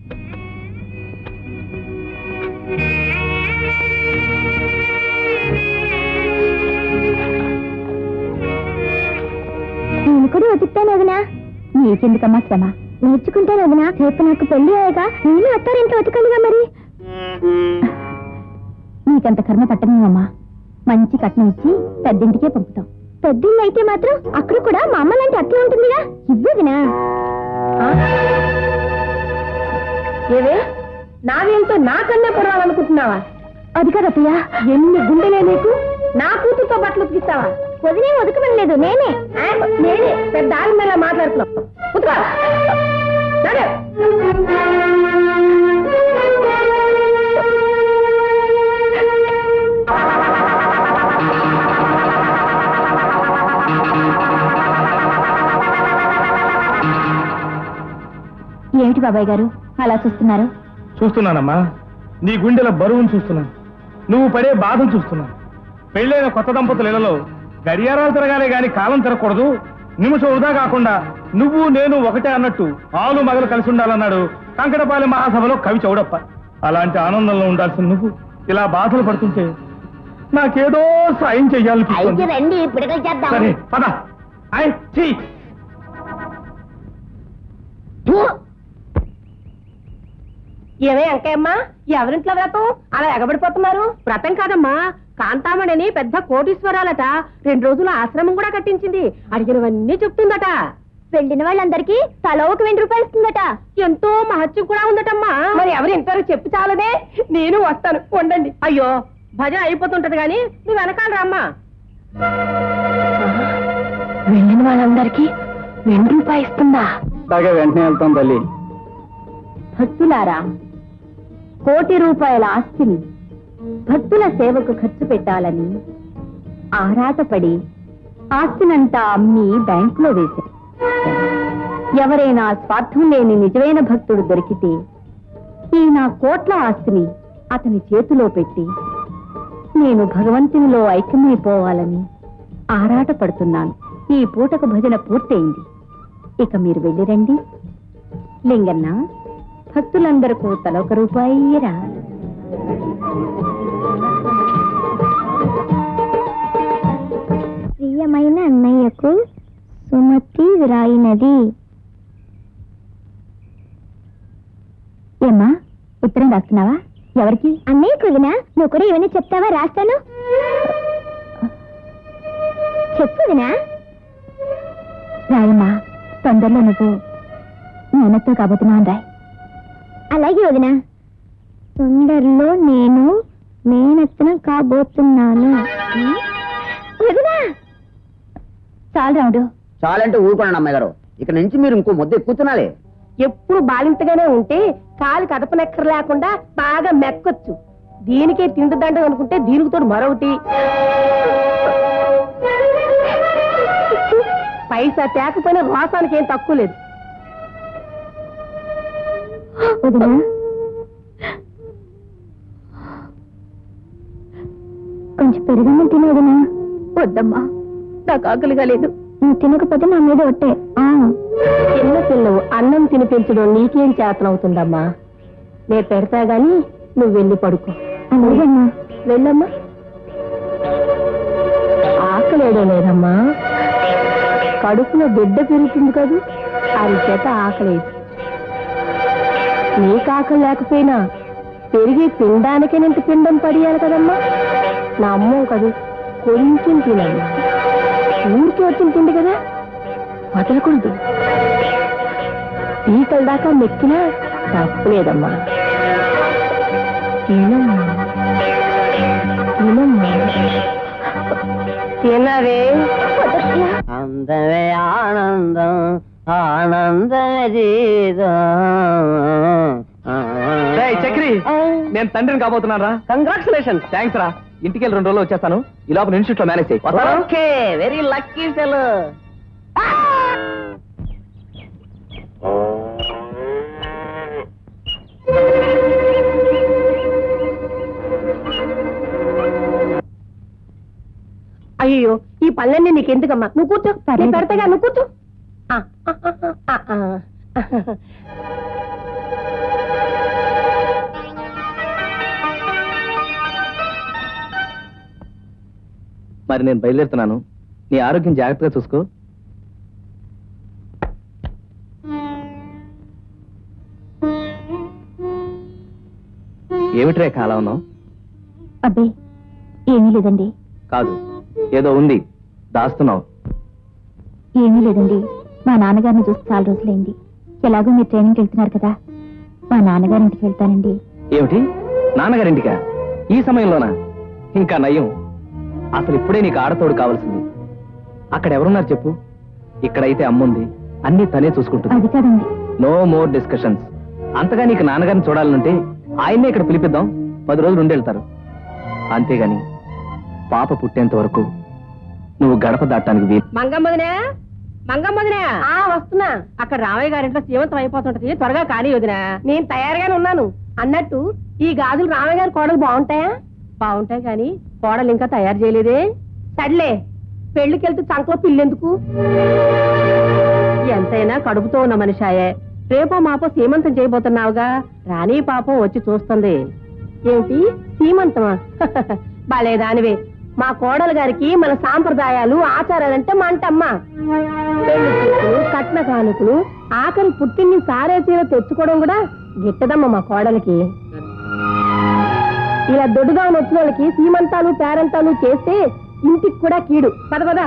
నేను కూడా ఉతుకుతాను వదినా. నీకెందుకమ్మా శ్రమ, నేర్చుకుంటాను వదినా. రేపు నాకు పెళ్లి అయ్యాక నేను అత్తారింట్లో ఉతకాలిగా మరి. నీకంత కర్మ పట్టనేమమ్మా. మంచి కట్నం ఇచ్చి పెద్దింటికే పంపుతాం. పెద్దిల్లు అయితే మాత్రం అక్కడ కూడా మా అమ్మ లాంటి అట్లా ఉంటుందిగా. ఇవ్వదినా? ఏవే నావేంతో నాకన్నా పడవాలనుకుంటున్నావా? అది కాదు అత్తయ్య. ఎన్ని గుండెలే నీకు? నా కూతురుతో బట్టలు ఉతికిస్తావా? వదినే ఉతకమని లేదు, నేనే నేనే పెద్ద ఆవిడ మాట్లాడుతున్నావు. ఉతుకా ఏమిటి బాబాయ్ గారు అలా చూస్తున్నారు? చూస్తున్నానమ్మా, నీ గుండెల బరువును చూస్తున్నాను, నువ్వు పడే బాధను చూస్తున్నాను. పెళ్ళైన కొత్త దంపతుల ఇళ్లలో గడియారాలు తిరగాలే గాని కాలం తిరగకూడదు, నిమిషం వృధా కాకుండా నువ్వు నేను ఒకటే అన్నట్టు ఆలు మగలు కలిసి ఉండాలన్నాడు కంకటపాలె మహాసభలో కవి చౌడప్ప. అలాంటి ఆనందంలో ఉండాల్సిన నువ్వు ఇలా బాధలు పడుతుంటే నాకేదో సాయం చెయ్యాలనిపిస్తుంది. రండి పిడకలు చేద్దాం. సరే పద. ఐ ఛీ! ఏమే అంకయ్యమ్మా, ఎవరింట్లో వ్రతం అలా ఎగబడిపోతున్నారు? వ్రతం కాదమ్మా, కాంతామణిని పెద్ద కోటీశ్వరాలట. రెండు రోజులు ఆశ్రమం కూడా కట్టించింది. అడిగినవన్నీ చెప్తుందట. వెళ్ళిన వాళ్ళందరికీ తల ఒక వెయ్యి రూపాయలు ఇస్తుందట. ఎంతో మహత్యం కూడా ఉందటమ్మా. మరి ఎవరు ఇంతవరకు చెప్పి చాలదే. నేను వస్తాను, ఉండండి. అయ్యో భజన అయిపోతుంటది గాని నువ్వు వెనకాల రామ్మా. వెళ్ళిన వాళ్ళందరికీ వెయ్యి రూపాయలు ఇస్తుందా? బాగా వెంటనే వెళ్తాం తల్లి. భక్తులారా, కోటి రూపాయల ఆస్తిని భక్తుల సేవకు ఖర్చు పెట్టాలని ఆరాటపడి ఆస్తినంతా అమ్మి బ్యాంకులో వేశారు. ఎవరైనా స్వార్థం లేని నిజమైన భక్తుడు దొరికితే ఈ నా కోట్ల ఆస్తిని అతని చేతిలో పెట్టి నేను భగవంతునిలో ఐక్యమైపోవాలని ఆరాటపడుతున్నాను. ఈ పూటకు భజన పూర్తయింది. ఇక మీరు వెళ్ళిరండి. లింగన్న, భక్తులందరికీ తల ఒక రూపాయిరా. ప్రియమైన అన్నయ్యకు సుమతి వ్రాయినది. ఏమ్మా, ఉత్తరం రాస్తున్నావా? ఎవరికి? అన్నయ్య కుదినా. నువ్వు కూడా ఏమైనా చెప్తావా? రాస్తాను. చెప్పుదినా. రాయమ్మా, తొందరలో నువ్వు నేనతో కాబోతున్నాను రాయ్. అలాగే వదిన. తొందరలో నేను మేనత్తను కాబోతున్నాను. వదినా చాలు రాముడు. చాలంటే ఊరుకోండి అమ్మాయి గారు, ఇక నుంచి మీరు ఇంకో ముద్ద ఎక్కువ తినాలి. ఎప్పుడు బాలింతగానే ఉంటే కాలు కదపనెక్కర లేకుండా బాగా మెక్కొచ్చు. దీనికే తిండుదండ అనుకుంటే దీనికి తోడు మరొకటి. పైసా తేకపోయినా రోసానికి ఏం తక్కువ లేదు. కొంచెం పెరుగన్నం తినేదనా? వద్దమ్మా, నాకు ఆకలిగా లేదు. నువ్వు తినకపోతే నా మీద ఒట్టే. చిన్న పిల్లవు అన్నం తినిపించడం నీకేం చేతనవుతుందమ్మా? నేను పెడతా గాని నువ్వు వెళ్ళి పడుకో. అలాగమ్మా. వెళ్ళమ్మా. ఆకలేయడం లేదమ్మా, కడుపులో బిడ్డ పెరుగుతుంది కదూ, అది చేత ఆకలేదు. నీకు ఆకలి లేకపోయినా పెరిగి పిండానికే నింత పిండం పడియాలి కదమ్మా. నా అమ్మో కదూ, కొంచెం తినమ్మా. ఊరికి వచ్చిన తిండి కదా, వదలకూడదు. పీకల దాకా మెక్కినా తప్పలేదమ్మా. తినమ్మా తినమ్మా తినవే. అందమే ఆనందం, ఆనంద చక్రి, నేను తండ్రిని కాబోతున్నాను రా. కంగ్రాచులేషన్. థ్యాంక్స్ రా. ఇంటికి వెళ్ళి రెండు రోజులు వచ్చేస్తాను. ఈ లోపల ఇన్స్టిట్యూట్ లో మేనేజ్ చేయి. Okay, very lucky fellow. అయ్యో, ఈ పళ్ళన్నీ నీకెందుకమ్మా? నువ్వు కూర్చో, నేను పెడతాగా, నువ్వు కూర్చో. ఆ, ఆ, ఆ, ఆ, ఆ. మరి నేను బయలుదేరుతున్నాను. నీ ఆరోగ్యం జాగ్రత్తగా చూసుకో. ఏమిటి రేఖ అలా ఉన్నావు? అబ్బే ఏమీ లేదండి. కాదు, ఏదో ఉంది, దాస్తున్నావు. ఏమీ లేదండి. మా నాన్నగారిని చూసి చాలా రోజులైంది. ఎలాగో మీరు ట్రైనింగ్కి వెళ్తున్నారు కదా, మా నాన్నగారింటికి వెళ్తానండి. ఏమిటి, నాన్నగారింటికా? ఈ సమయంలోనా? ఇంకా నయం. అసలు ఇప్పుడే నీకు ఆడతోడు కావాల్సింది. అక్కడ ఎవరున్నారు చెప్పు? ఇక్కడైతే అమ్ముంది, అన్ని తనే చూసుకుంటుంది. అది కాదండి. No more discussions. అంతగా నీకు నాన్నగారిని చూడాలంటే ఆయన్నే ఇక్కడ పిలిపిద్దాం. పది రోజులు ఉండెళ్తారు. అంతేగాని పాప పుట్టేంత వరకు నువ్వు గడప దాటానికి వీలు. మంగమ్మదినా, మంగమ్మదినా, ఆ వస్తున్నా. అక్కడ రామయ్య గారింట్లో సీమంతం అయిపోతుంటది, త్వరగా కానీ వదినా. నేను తయారుగానే ఉన్నాను. అన్నట్టు ఈ గాజులు రామయ్య గారి కోడలు బాగుంటాయా? బాగుంటాయి కానీ కోడలు ఇంకా తయారు చేయలేదే. సర్లే, పెళ్లికెళ్తూ చంకలో పిల్లెందుకు? ఎంతైనా కడుపుతో ఉన్న మనిషాయే. రేపో మాపో సీమంతం చేయబోతున్నావుగా, రాణి పాపం వచ్చి చూస్తుంది. ఏమిటి సీమంతమా? బాలేదానివే. మా కోడలు గారికి మన సాంప్రదాయాలు ఆచారాలంటే మంటమ్మా. పెళ్లి చూపులు, కట్న కానుకలు, ఆఖరి పుట్టిన్ని సారే చీర తెచ్చుకోవడం కూడా గిట్టదమ్మా మా కోడలికి. ఇలా దొడ్డుగా వచ్చిన వాళ్ళకి సీమంతాలు పేరంతాలు చేస్తే ఇంటికి కూడా కీడు. పద పద.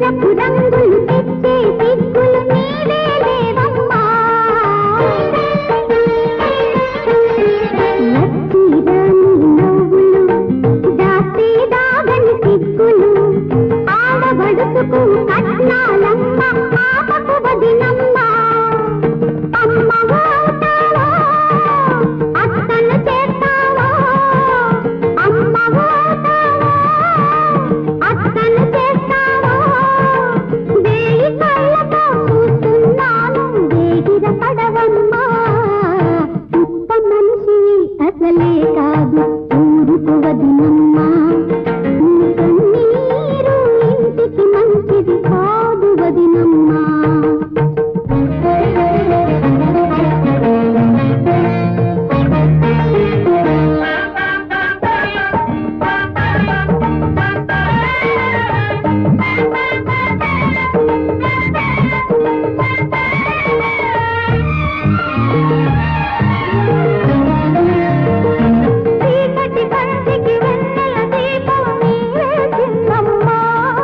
తీరపు రంగులు తెచ్చే సిగ్గులు నీవే లేవమ్మా లచ్చిరాని నవ్వులు దాస్తే దాగని సిగ్గులు ఆడబడుచుకు కట్నాలమ్మ పాపకు వదినమ్మ అమ్మగా అవుతావా అత్తను చేస్తావా అమ్మగా అవుతావా అత్తను చేస్తావా వేయి కళ్ళతో చూస్తున్నాను వేగిర పడవమ్మా ఉత్త మనిషి అసలే కాదు ఊరుకు వదినమ్మా నీ కన్నీరు ఇంటికి మంచిది కాదు వదినమ్మా చీకటి కంటికి వెన్నెల దీపం నీవే చిన్నమ్మా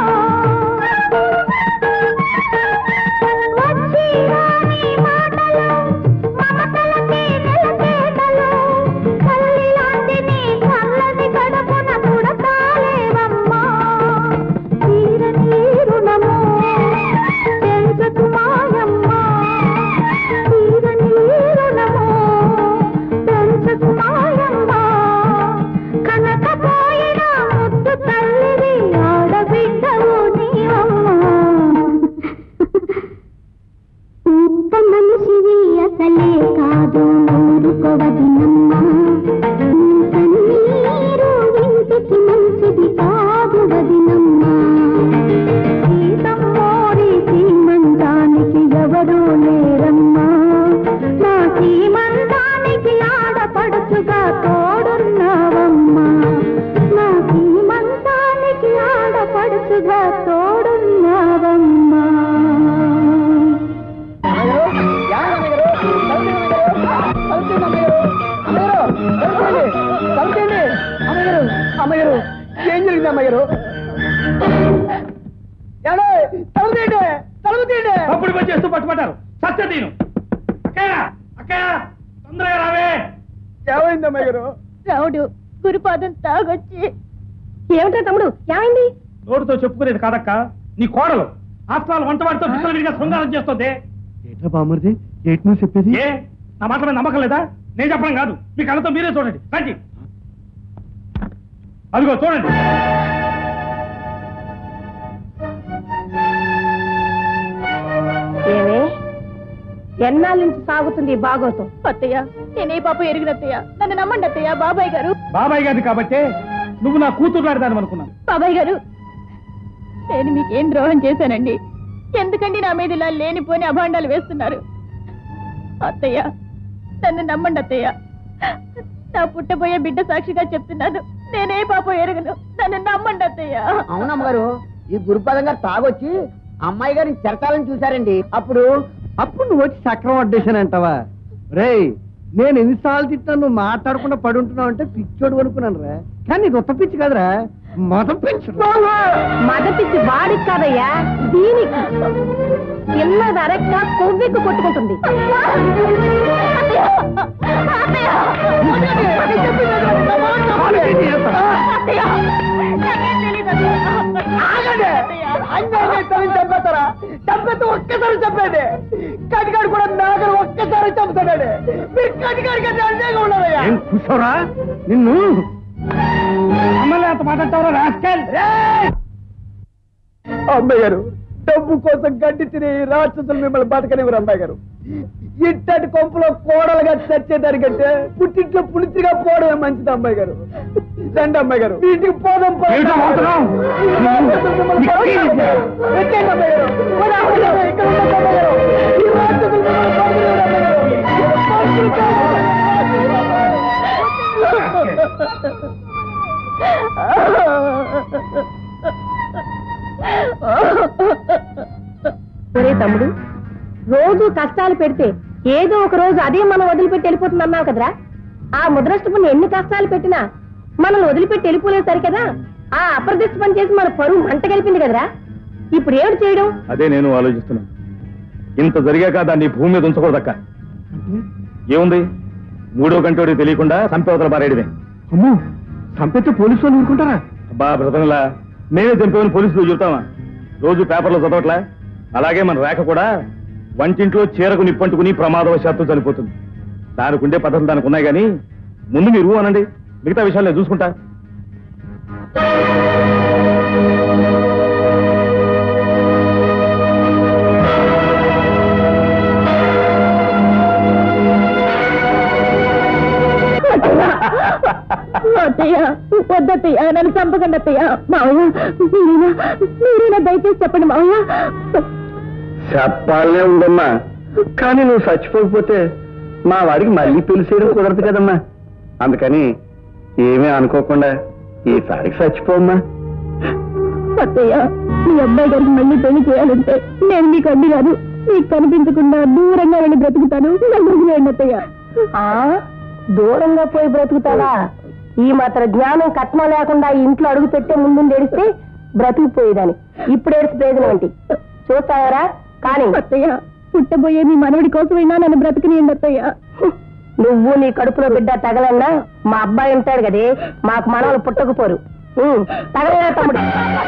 వచ్చి రాని మాటలు మమతలకి నెలచేటలు కల్లి లాంటి నీ కళ్ళని గడపున పుడతాలేవమ్మా తీరని రుణము పెంచకు మాయమ్మా తీరని రుణము పెంచకు మాయమ్మా కనకపోయినా ముద్దు తల్లివి ఆడబిడ్డవు నీవమ్మా ఉత్త మనిషివి అసలే కాదు ఊరుకోవదినమ్మా నీ కన్నీరు ఇంటికి మంచిది కాదు వదినమ్మా సీతమ్మోరి సీమంతానికి ఎవరూ లేరమ్మా నా సీమంతానికి ఆడపడుచుగా తోడున్నావమ్మా నా సీమంతానికి ఆడపడుచుగా తోడున్నావమ్మా అమ్మగారు ఏం జరిగింది అమ్మగారు తలుపు తీయండి తలుపు తీయండి అప్పుడు పని చేస్తూ పట్టుబట్టారు సత్య తీను అక్కయ్య అక్కయ్య తొందరగా రావే ఏమైంది అమ్మగారు రావుడు గురుపాదం తాగొచ్చి ఏమిటా తమ్ముడు ఏమైంది నోటితో చెప్పుకునేది కాదక్క నీ కోడలు ఆఫ్టర్ వంట వాడితో పిల్లల విడిగా శృంగారం చేస్తుంది ఏట్రా బామ్మర్ది ఏటి నువ్వు చెప్పేది ఏ నా మాట మీద నమ్మకం లేదా నేను చెప్పడం కాదు మీ కళ్ళతో మీరే చూడండి రండి అదిగో చూడండి ఏమే ఎన్నాళ్ళ నుంచి సాగుతుంది ఈ భాగవతం అత్తయ్య నేనే పాప ఎరిగినత్తయ్య నన్ను నమ్మండి అత్తయ్య బాబాయ్ గారు బాబాయ్ గారిది కాబట్టి నువ్వు నా కూతురు లాడదాని అనుకున్నాను బాబాయ్ గారు నేను మీకేం ద్రోహం చేశానండి ఎందుకండి నా మీద ఇలా లేనిపోని అభాండాలు వేస్తున్నారు అత్తయ్య నన్ను నమ్మండి అత్తయ్య నా పుట్టబోయే బిడ్డ సాక్షిగా చెప్తున్నాను నేనే పాపం ఎరగను నన్ను నమ్మండి అత్తయ్య అవునమ్మగారు ఈ గురుపాదం గారు తాగొచ్చి అమ్మాయి గారిని చెరచాలని చూశారండి అప్పుడు అప్పుడు నువ్వు వచ్చి చక్రం వడ్డేశాను అంటావా రేయ్ నేను ఎన్నిసార్లు తిట్టా నువ్వు మాట్లాడకుండా పడి ఉంటున్నావు అంటే పిచ్చోడు అనుకున్నాను రా కానీ ఇది ఉత్త పిచ్చి కదరా మత పిచ్చి మద పిచ్చి వాడికి కాదయ్యా దీనికి చిన్నది అరక్క కొవ్వెక్కు కొట్టుకుంటుంది చంపేస్తారా చంపేస్తే ఒక్కసారి చంపేది కటికాడు కూడా నాగరు ఒక్కసారి చంపుతాడే మీరు కటికాడికి అన్యాయంగా ఉన్నారయ్యా కూర్చోరా నిన్ను అమ్మలే అంత మాట్లాడతావరా రాస్కల్ అమ్మాయి గారు డబ్బు కోసం గడ్డి తిని రాక్షసులు మిమ్మల్ని బతకనివ్వరు అమ్మాయి గారు ఇట్టటి కొంపులో కోడలుగా చచ్చేదానికంటే పుట్టింట్లో పులిచిగా పోవడమే మంచిది అమ్మాయి గారు రండి అమ్మాయి గారు మీ ఇంటికి పోదాం పోదాం. ఏమిటో మాట్లాడుతున్నావ్? ఈ రాక్షసులు మిమ్మల్ని బతకనివ్వరు. వచ్చేయండి అమ్మాయి గారు. పోదాం, పోదాం, ఇక్కడ ఉండండి అమ్మాయి గారు. ఈ రాక్షసులు మిమ్మల్ని బతకనివ్వరు అమ్మాయి గారు. ఒరే తమ్ముడు రోజు కష్టాలు పెడితే ఏదో ఒక రోజు అదే మనం వదిలిపెట్టి వెళ్ళిపోతుంది అన్నావు కదరా ఆ ముద్రష్టపుని ఎన్ని కష్టాలు పెట్టినా మనల్ని వదిలిపెట్టి వెళ్ళిపోలేదు సరి కదా ఆ అప్రదిష్ట పని చేసి మన పరువు మంట కలిపింది కదరా ఇప్పుడు ఏమిటి చేయడం? అదే నేను ఆలోచిస్తున్నాను. ఇంత జరిగాక దాన్ని భూమి మీద ఉంచకూడదక్క. ఏముంది, మూడో గంటోడి తెలియకుండా సంపేవతల పారేయడమే. అమ్మో, సంపెత్తే పోలీసు వాళ్ళు ఊరుకుంటారా? అబ్బా బ్రతనలా, మేమే చంపేమని పోలీసులు చెబుతామా? రోజు పేపర్లో చదవట్లా? అలాగే మన రేఖ కూడా వంటింట్లో చీరకు నిప్పంటుకుని ప్రమాదవశాత్తు చనిపోతుంది. దానికి ఉండే పద్ధతులు దానికి ఉన్నాయి, కానీ ముందు మీరు అనండి, మిగతా విషయాలు నేను చూసుకుంటా. అత్తయ్య, వద్దత్తయ్య, నన్ను చంపకండి అత్తయ్య. మావయ్య, మీరేనా మీరేనా దయచేసి చెప్పండి మావయ్య. చెప్పాలనే ఉందమ్మా, కానీ నువ్వు చచ్చిపోకపోతే మా వాడికి మళ్ళీ పిలిచేయడం కుదరదు కదమ్మా. అందుకని ఏమీ అనుకోకుండా ఈసారికి చచ్చిపోమ్మా. అత్తయ్య, మీ అబ్బాయి గారికి మళ్ళీ పెళ్లి చేయాలంటే నేను మీకు అడ్డు కాదు, మీకు కనిపించకుండా దూరంగా వెళ్ళి బ్రతుకుతాను. నన్ను వదిలేయండి అత్తయ్య. దూరంగా పోయి బ్రతుకుతావా? ఈ మాత్రం జ్ఞానం కట్నం లేకుండా ఇంట్లో అడుగు పెట్టే ముందు ఏడిస్తే బ్రతికిపోయేదాన్ని. ఇప్పుడు ఏడిసి ప్రయోజనం ఏంటి? చూస్తాయారా? కానీ అత్తయ్య, పుట్టబోయే మీ మనవడి కోసమైనా నన్ను బ్రతికినియండి అత్తయ్య. నువ్వు నీ కడుపులో బిడ్డ తగలన్నా మా అబ్బాయి ఉంటాడు కదే, మాకు మనవలు పుట్టకపోరు. తగలనా తమ్ముడు?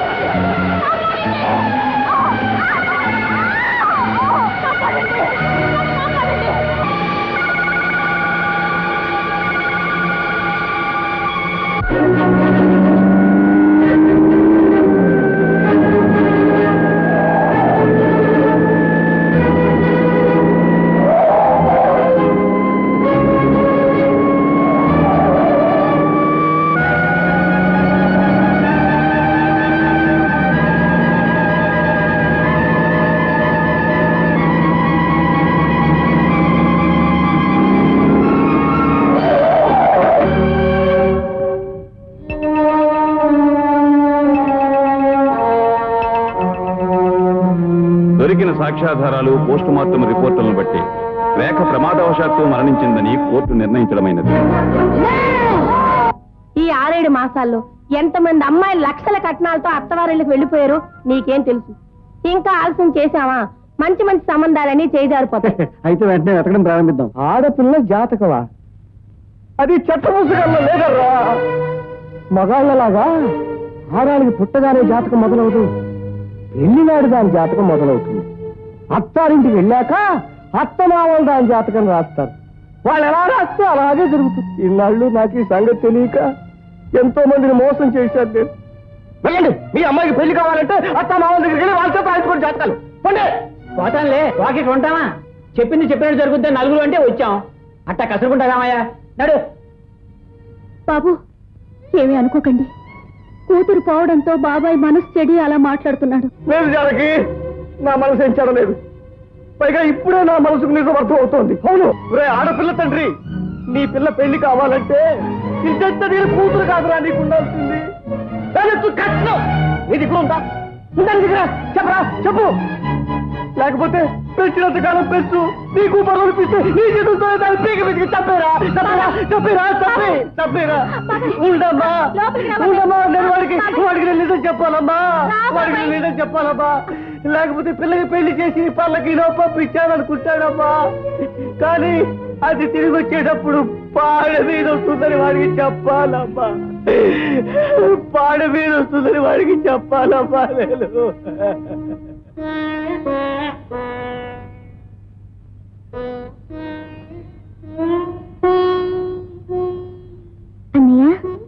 దొరికిన సాక్ష్యాధారాలు పోస్టు మార్టం రిపోర్టులను బట్టి రేఖ ప్రమాదవశాత్తు మరణించిందని కోర్టు నిర్ణయించడమైనది. ఈ ఆరేడు మాసాల్లో ఎంతమంది అమ్మాయిలు లక్షల కట్నాలతో అత్తవారిళ్ళకి వెళ్ళిపోయారు నీకేం తెలుసు? ఇంకా ఆలస్యం చేశావా? మంచి మంచి సంబంధాలని చేజారిపోతాయి. అయితే వెంటనే వెతకడం ప్రారంభిద్దాం. ఆడపిల్ల జాతకవా? అది చెత్త పుస్తకాల్లో లేదర్రా. మగాళ్ళలాగా ఆడాళ్ళకి పుట్టగానే జాతకం మొదలవుతుంది, పెళ్లినాడు దాని జాతకం మొదలవుతుంది. అత్తారింటికి వెళ్ళాక అత్తమావలు దాని జాతకం రాస్తారు. వాళ్ళు ఎలా రాస్తే అలాగే జరుగుతుంది. ఇన్నాళ్ళు నాకు ఈ సంగతి తెలియక ఎంతో మందిని మోసం చేశారు నేను. వెళ్ళండి, మీ అమ్మాయికి పెళ్లి కావాలంటే అత్తమావల దగ్గరికి వెళ్ళి వాళ్ళతో రాయించుకోండి జాతకాలు. పండే పోతానులే, వాకిట్ ఉంటామా? చెప్పింది చెప్పినట్టు జరుగుద్ది. నలుగురు అంటే వచ్చాం, అట్టా కసురుకుంటా రామయ్యా. నడు బాబు, ఏమీ అనుకోకండి. కూతురు పోవడంతో బాబాయ్ మనసు చెడి అలా మాట్లాడుతున్నాడు. లేదు జానకి, నా మనసు ఏం చెడలేదు. పైగా ఇప్పుడే నా మనసుకు నిజం అర్థం అవుతోంది. అవును రే ఆడపిల్ల తండ్రి, నీ పిల్ల పెళ్లి కావాలంటే ఇంత నేను కూతురు కాదురా నీకు ఉండాల్సింది. కట్నం నీ దగ్గర ఉందా? ఉందా నీ దగ్గర? చెప్పరా, చెప్పు. లేకపోతే పెంచినంత కాలం పెంచు, నీకు పరువునిపిస్తే నీ చేతులతో దాన్ని పీక మీదకి చంపేరా, చంపేరా, చంపేరా, చంపే చంపేరా. ఉండమ్మా, ఉండమ్మా, నేను వాడికి వాడికి నేను నిజం చెప్పాలమ్మా, వాడికి నేను నిజం చెప్పాలమ్మా. లేకపోతే పిల్లకి పెళ్లి చేసి పళ్ళకి పంపించాలనుకుంటాడమ్మా. కానీ అది తిరిగి వచ్చేటప్పుడు పాడ మీద వస్తుందని వాడికి చెప్పాలమ్మా, పాడ మీద వస్తుందని వాడికి చెప్పాలమ్మా. నేను అన్నయ్య,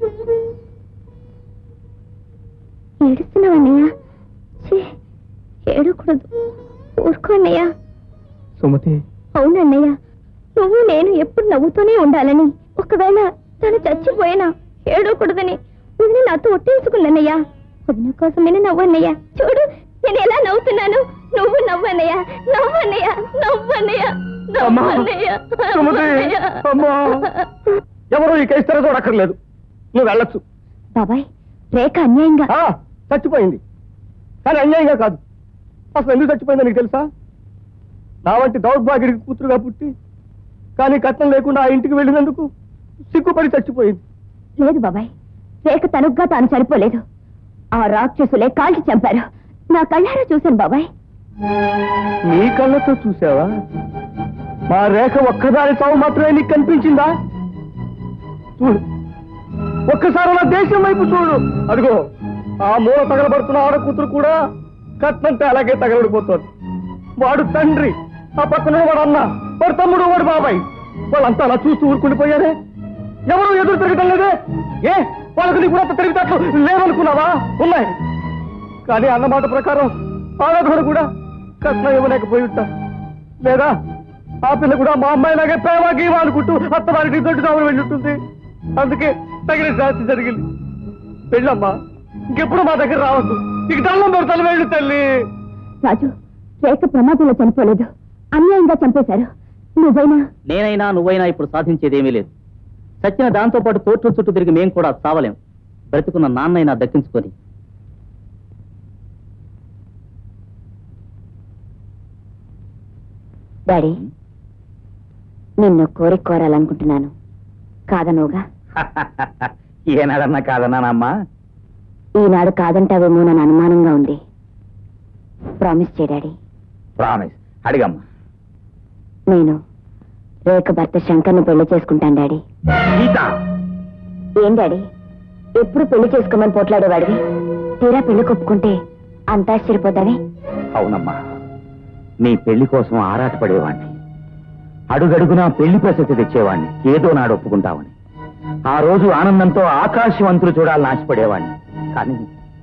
ఏడుస్తున్నావు అన్నయ్య? ఏడకూడదు, ఊరుకో అన్నయ్య. సుమతి, అవునన్నయ్య, నువ్వు నేను ఎప్పుడు నవ్వుతూనే ఉండాలని, ఒకవేళ తను చచ్చిపోయినా ఏడకూడదని వదిన నాతో ఒట్టేసుకున్నానయ్యా. వదిన కోసం నేను నవ్వన్నయ్య. చూడు నేను ఎలా నవ్వుతున్నాను. నువ్వు నవ్వన్నయ్య, నవ్వన్నయ్య, నవ్వన్నయ్య, నవ్వన్నయ్య. ఎవరు ఈ కేసు చూడక్కర్లేదు, నువ్వు వెళ్ళొచ్చు. బాబాయ్, రేఖ అన్యాయంగా చచ్చిపోయింది, కానీ అన్యాయంగా కాదు. అసలు ఎందుకు చచ్చిపోయిందో నీకు తెలుసా? నా వంటి దౌర్భాగ్యుడికి కూతురుగా పుట్టి కానీ కట్నం లేకుండా ఆ ఇంటికి వెళ్ళినందుకు సిగ్గుపడి చచ్చిపోయింది. లేదు బాబాయ్, రేఖ తనుగ్గా తాను చనిపోలేదు. ఆ రాక్షసులే కాల్చి చంపారు. నా కళ్ళారా చూశాను బాబాయ్. నీ కళ్ళతో చూసావా? మా రేఖ ఒక్కదాని చావు మాత్రమే నీకు కనిపించిందా? చూడు, ఒక్కసారి నా దేశం వైపు చూడు. అదిగో ఆ మూల తగలబడుతున్న ఆడ కూతురు కూడా కట్నంటే అలాగే తగలబడిపోతుంది. వాడు తండ్రి, ఆ పక్కన వాడు అన్న, వాడు తమ్ముడు, వాడు బాబాయ్, వాళ్ళంతా అలా చూస్తూ ఊరుకుండిపోయారే. ఎవరు ఎదురు తిరగటం లేదే. ఏ వాళ్ళకు నీ కూడా తిరిగితట్లు లేవనుకున్నావా? ఉన్నాయి. కానీ అన్నమాట ప్రకారం ఆడవాడు కూడా కట్నం ఇవ్వలేకపోయి ఉంటా. లేదా ఆ పిల్ల కూడా మా అమ్మాయిలాగే ప్రేమ గీవా అనుకుంటూ అత్తవారికి దొడ్డు కావాలి వెళ్ళి ఉంటుంది. అందుకే తగిన శాస్తి జరిగింది. వెళ్ళమ్మా, ఇంకెప్పుడు మా దగ్గర రావద్దు. నీకు దండం పెడతాను, వెళ్ళు తల్లి. రాజు, రేఖ ప్రమాదంలో చనిపోలేదు, అన్యాయంగా చంపేశారు. నువ్వైనా నేనైనా నువ్వైనా ఇప్పుడు సాధించేదేమీ లేదు. సచ్చిన దాంతో పాటు కోర్టు చుట్టూ తిరిగి మేం కూడా సావలేం. బ్రతుకున్న నాన్నైనా దక్కించుకొని. డాడీ, నిన్ను కోరి కోరాలనుకుంటున్నాను, కాదనుగా? ఏనాడన్నా కాదన్నానమ్మా? ఈనాడు కాదంటావేమో నన్ను అనుమానంగా ఉంది. ప్రామిస్ చేయ డాడీ. ప్రామిస్. అడిగమ్మా. నేను రేఖ భర్త శంకర్ని పెళ్లి చేసుకుంటాను డాడీ. గీత, ఏం డాడీ, ఎప్పుడు పెళ్లి చేసుకోమని పోట్లాడేవాడివి, తీరా పెళ్లి కొప్పుకుంటే అంత ఆశ్చర్యపోతావే? అవునమ్మా, నీ పెళ్లి కోసం ఆరాటపడేవాణ్ణి. అడుగడుగునా పెళ్లి ప్రసక్తి తెచ్చేవాణ్ణి, ఏదో నాడు ఒప్పుకుంటావని. ఆ రోజు ఆనందంతో ఆకాశవంతులు చూడాలని ఆశపడేవాణ్ణి. కానీ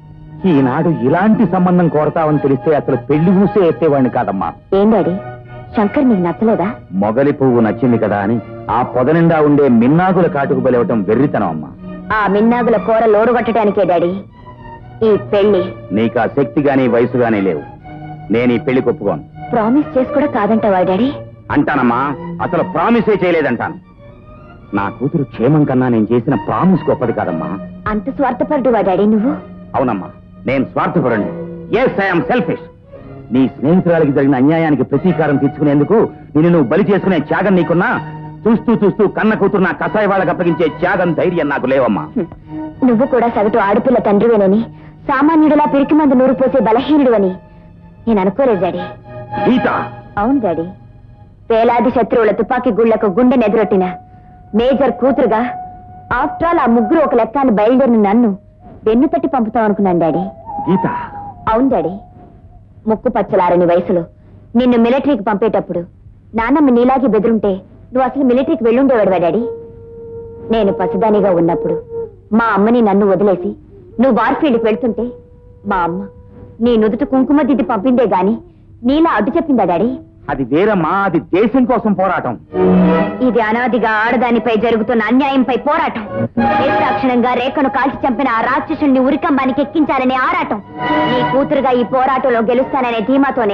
ఈనాడు ఇలాంటి సంబంధం కోరతావని తెలిస్తే అసలు పెళ్లి మూసే ఎత్తేవాణ్ణి కాదమ్మా. ఏం డాడీ, శంకర్ నీకు నచ్చలేదా? మొగలి పువ్వు నచ్చింది కదా అని ఆ పొదనిండా ఉండే మిన్నాగుల కాటుకు బలివటం వెర్రితనం అమ్మా. ఆ మిన్నాగుల కూర లోడుగట్టడానికే డాడీ ఈ పెళ్లి. నీకు ఆ శక్తి గాని వయసు గానీ లేవు. నేను ఈ పెళ్లి ఒప్పుకోను. ప్రామిస్ చేసి కూడా కాదంటావా డాడీ? అంటానమ్మా, అసలు ప్రామిసే చేయలేదంటాను. నా కూతురు క్షేమం కన్నా నేను చేసిన ప్రామిస్ గొప్పది కాదమ్మా. అంత స్వార్థపరుడువా డాడీ నువ్వు? అవునమ్మా, నేను స్వార్థపరుణ్ణి. Yes, I'm selfish. నీ స్నేహితురాలికి జరిగిన అన్యాయానికి ప్రతీకారం తీర్చుకునేందుకు నిన్ను నువ్వు బలి చేసుకునే త్యాగం నీకున్నా, చూస్తూ చూస్తూ కన్న కూతురు నా కసాయి వాళ్ళకి అప్పగించే త్యాగం, ధైర్యం నాకు లేవమ్మా. నువ్వు కూడా సగటు ఆడపిల్ల తండ్రివేనని, సామాన్యుడిలా పిరికి మంది నూరు పోసే బలహీనుడు అని నేను అనుకోలేదు డాడీ. గీత. అవును డాడీ, వేలాది శత్రువుల తుపాకీ గుళ్లకు గుండె నెదురొట్టిన మేజర్ కూతురుగా ఆఫ్టర్ ఆల్ ఆ ముగ్గురు ఒక లెక్కాన్ని బయలుదేరిన నన్ను వెన్ను తట్టి పంపుతాం అనుకున్నాను డాడీ. గీత. అవును డాడీ, ముక్కు పచ్చలారని వయసులో నిన్ను మిలిటరీకి పంపేటప్పుడు నాన్నమ్మ నీలాగి బెదిరుంటే నువ్వు అసలు మిలిటరీకి వెళ్ళుండేవాడువా డాడీ? నేను పసిదానిగా ఉన్నప్పుడు మా అమ్మని నన్ను వదిలేసి నువ్వు వార్ఫీల్డ్కి వెళ్తుంటే మా అమ్మ నీ నుదుట కుంకుమ దిద్ది పంపిందే గాని నీలా అడ్డు చెప్పిందా డాడీ? అది వేరమ్మా, అది దేశం కోసం పోరాటం. ఇది అనాదిగా ఆడదానిపై జరుగుతున్న అన్యాయంపై పోరాటం. నిర్దాక్షిణంగా రేఖను కాల్చి చంపిన ఆ రాక్షసుల్ని ఉరికంబానికి ఎక్కించాలనే ఆరాటం. నీ కూతురుగా ఈ పోరాటంలో గెలుస్తాననే ధీమాతోనే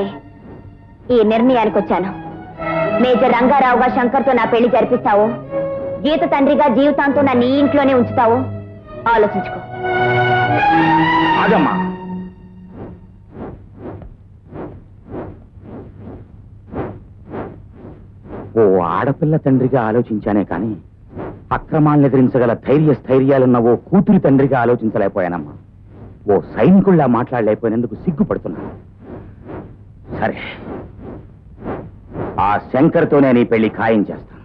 ఈ నిర్ణయానికి వచ్చాను. మేజర్ రంగారావుగా శంకర్తో నా పెళ్లి జరిపిస్తావో, గీత తండ్రిగా జీవితాంతో నా నీ ఇంట్లోనే ఉంచుతావో ఆలోచించుకో. ఆగమ్మా. ఓ ఆడపిల్ల తండ్రిగా ఆలోచించానే కానీ అక్రమాలను ఎదిరించగల ధైర్య స్థైర్యాలున్న ఓ కూతురి తండ్రిగా ఆలోచించలేకపోయానమ్మా. ఓ సైనికుల్లా మాట్లాడలేకపోయినందుకు సిగ్గుపడుతున్నాను. సరే, ఆ శంకర్తో నేను ఈ పెళ్లి ఖాయం చేస్తాను.